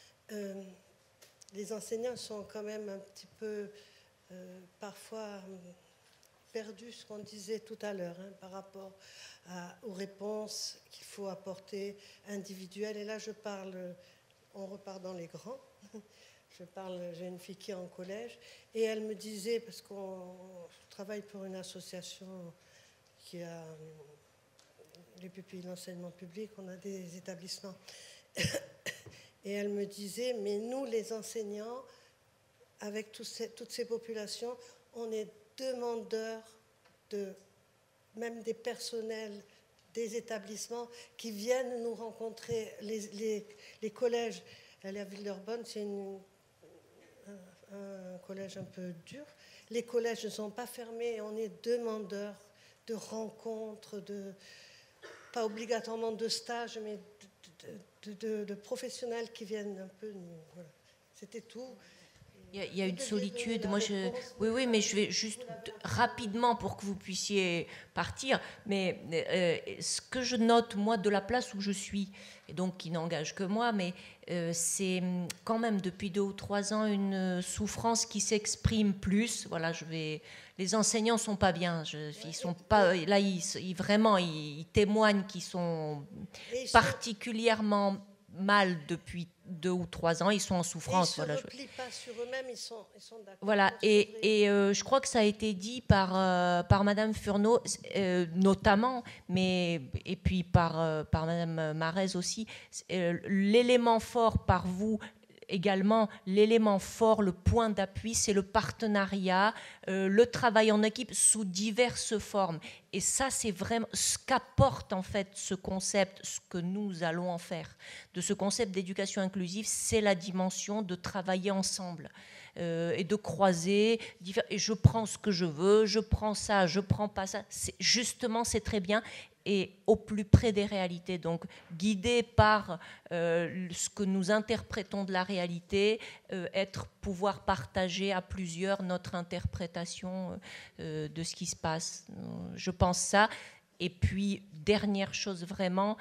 Les enseignants sont quand même un petit peu, parfois, perdus, ce qu'on disait tout à l'heure, par rapport aux réponses qu'il faut apporter individuelles. Et là, on repart dans les grands. J'ai une fille qui est en collège, et elle me disait, parce qu'on travaille pour une association qui a les pupilles d'enseignement public, on a des établissements. Et elle me disait, mais nous, les enseignants, avec toutes ces populations, on est demandeurs même des personnels des établissements qui viennent nous rencontrer. Les collèges, elle est à Villeurbanne, c'est un collège un peu dur. Les collèges ne sont pas fermés, on est demandeurs de rencontres, pas obligatoirement de stages, mais de professionnels qui viennent un peu nous. Voilà. C'était tout. Il y a une solitude. Oui, mais je vais juste rapidement pour que vous puissiez partir. Mais ce que je note, moi, de la place où je suis, et donc qui n'engage que moi, mais c'est quand même depuis 2 ou 3 ans une souffrance qui s'exprime plus. Voilà, les enseignants sont pas bien. Ils sont pas là. Vraiment, ils témoignent qu'ils sont particulièrement mal depuis 2 ou 3 ans, ils sont en souffrance. Ils ne se replient pas sur eux-mêmes, ils sont d'accord. Voilà, et je crois que ça a été dit par Madame Furneaux, notamment, et puis par Madame Marez aussi, l'élément fort par vous, également, l'élément fort, le point d'appui, c'est le partenariat, le travail en équipe sous diverses formes. Et ça, c'est vraiment ce qu'apporte en fait ce concept, ce que nous allons en faire. De ce concept d'éducation inclusive, c'est la dimension de travailler ensemble et de croiser. Et je prends ce que je veux, je prends ça, je prends pas ça. Justement, c'est très bien. Et au plus près des réalités, donc guidé par ce que nous interprétons de la réalité, pouvoir partager à plusieurs notre interprétation de ce qui se passe. Je pense ça. Et puis, dernière chose vraiment,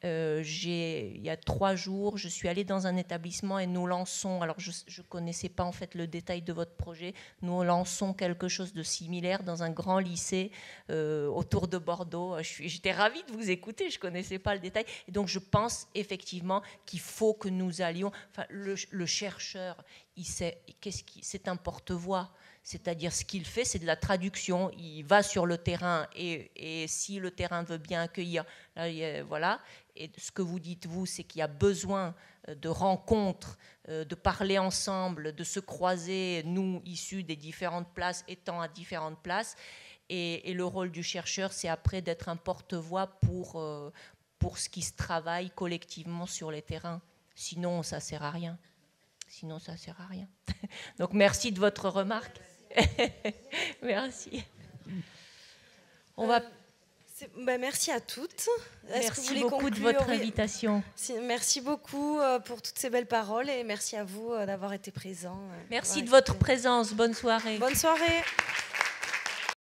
il y a 3 jours, je suis allée dans un établissement et nous lançons, alors je ne connaissais pas en fait le détail de votre projet, nous lançons quelque chose de similaire dans un grand lycée autour de Bordeaux. J'étais ravie de vous écouter, je ne connaissais pas le détail. Et donc je pense effectivement qu'il faut que nous allions, enfin, le chercheur, c'est un porte-voix. C'est-à-dire ce qu'il fait, c'est de la traduction. Il va sur le terrain et si le terrain veut bien accueillir, voilà. Et ce que vous dites, vous, c'est qu'il y a besoin de rencontres, de parler ensemble, de se croiser, nous, issus des différentes places, étant à différentes places. Et le rôle du chercheur, c'est après d'être un porte-voix pour ce qui se travaille collectivement sur les terrains. Sinon, ça ne sert à rien. Sinon, ça sert à rien. Donc, merci de votre remarque. Merci. On va... merci à toutes. Merci beaucoup de votre invitation. Merci beaucoup pour toutes ces belles paroles et merci à vous d'avoir été présents. Merci de votre présence. Bonne soirée. Bonne soirée.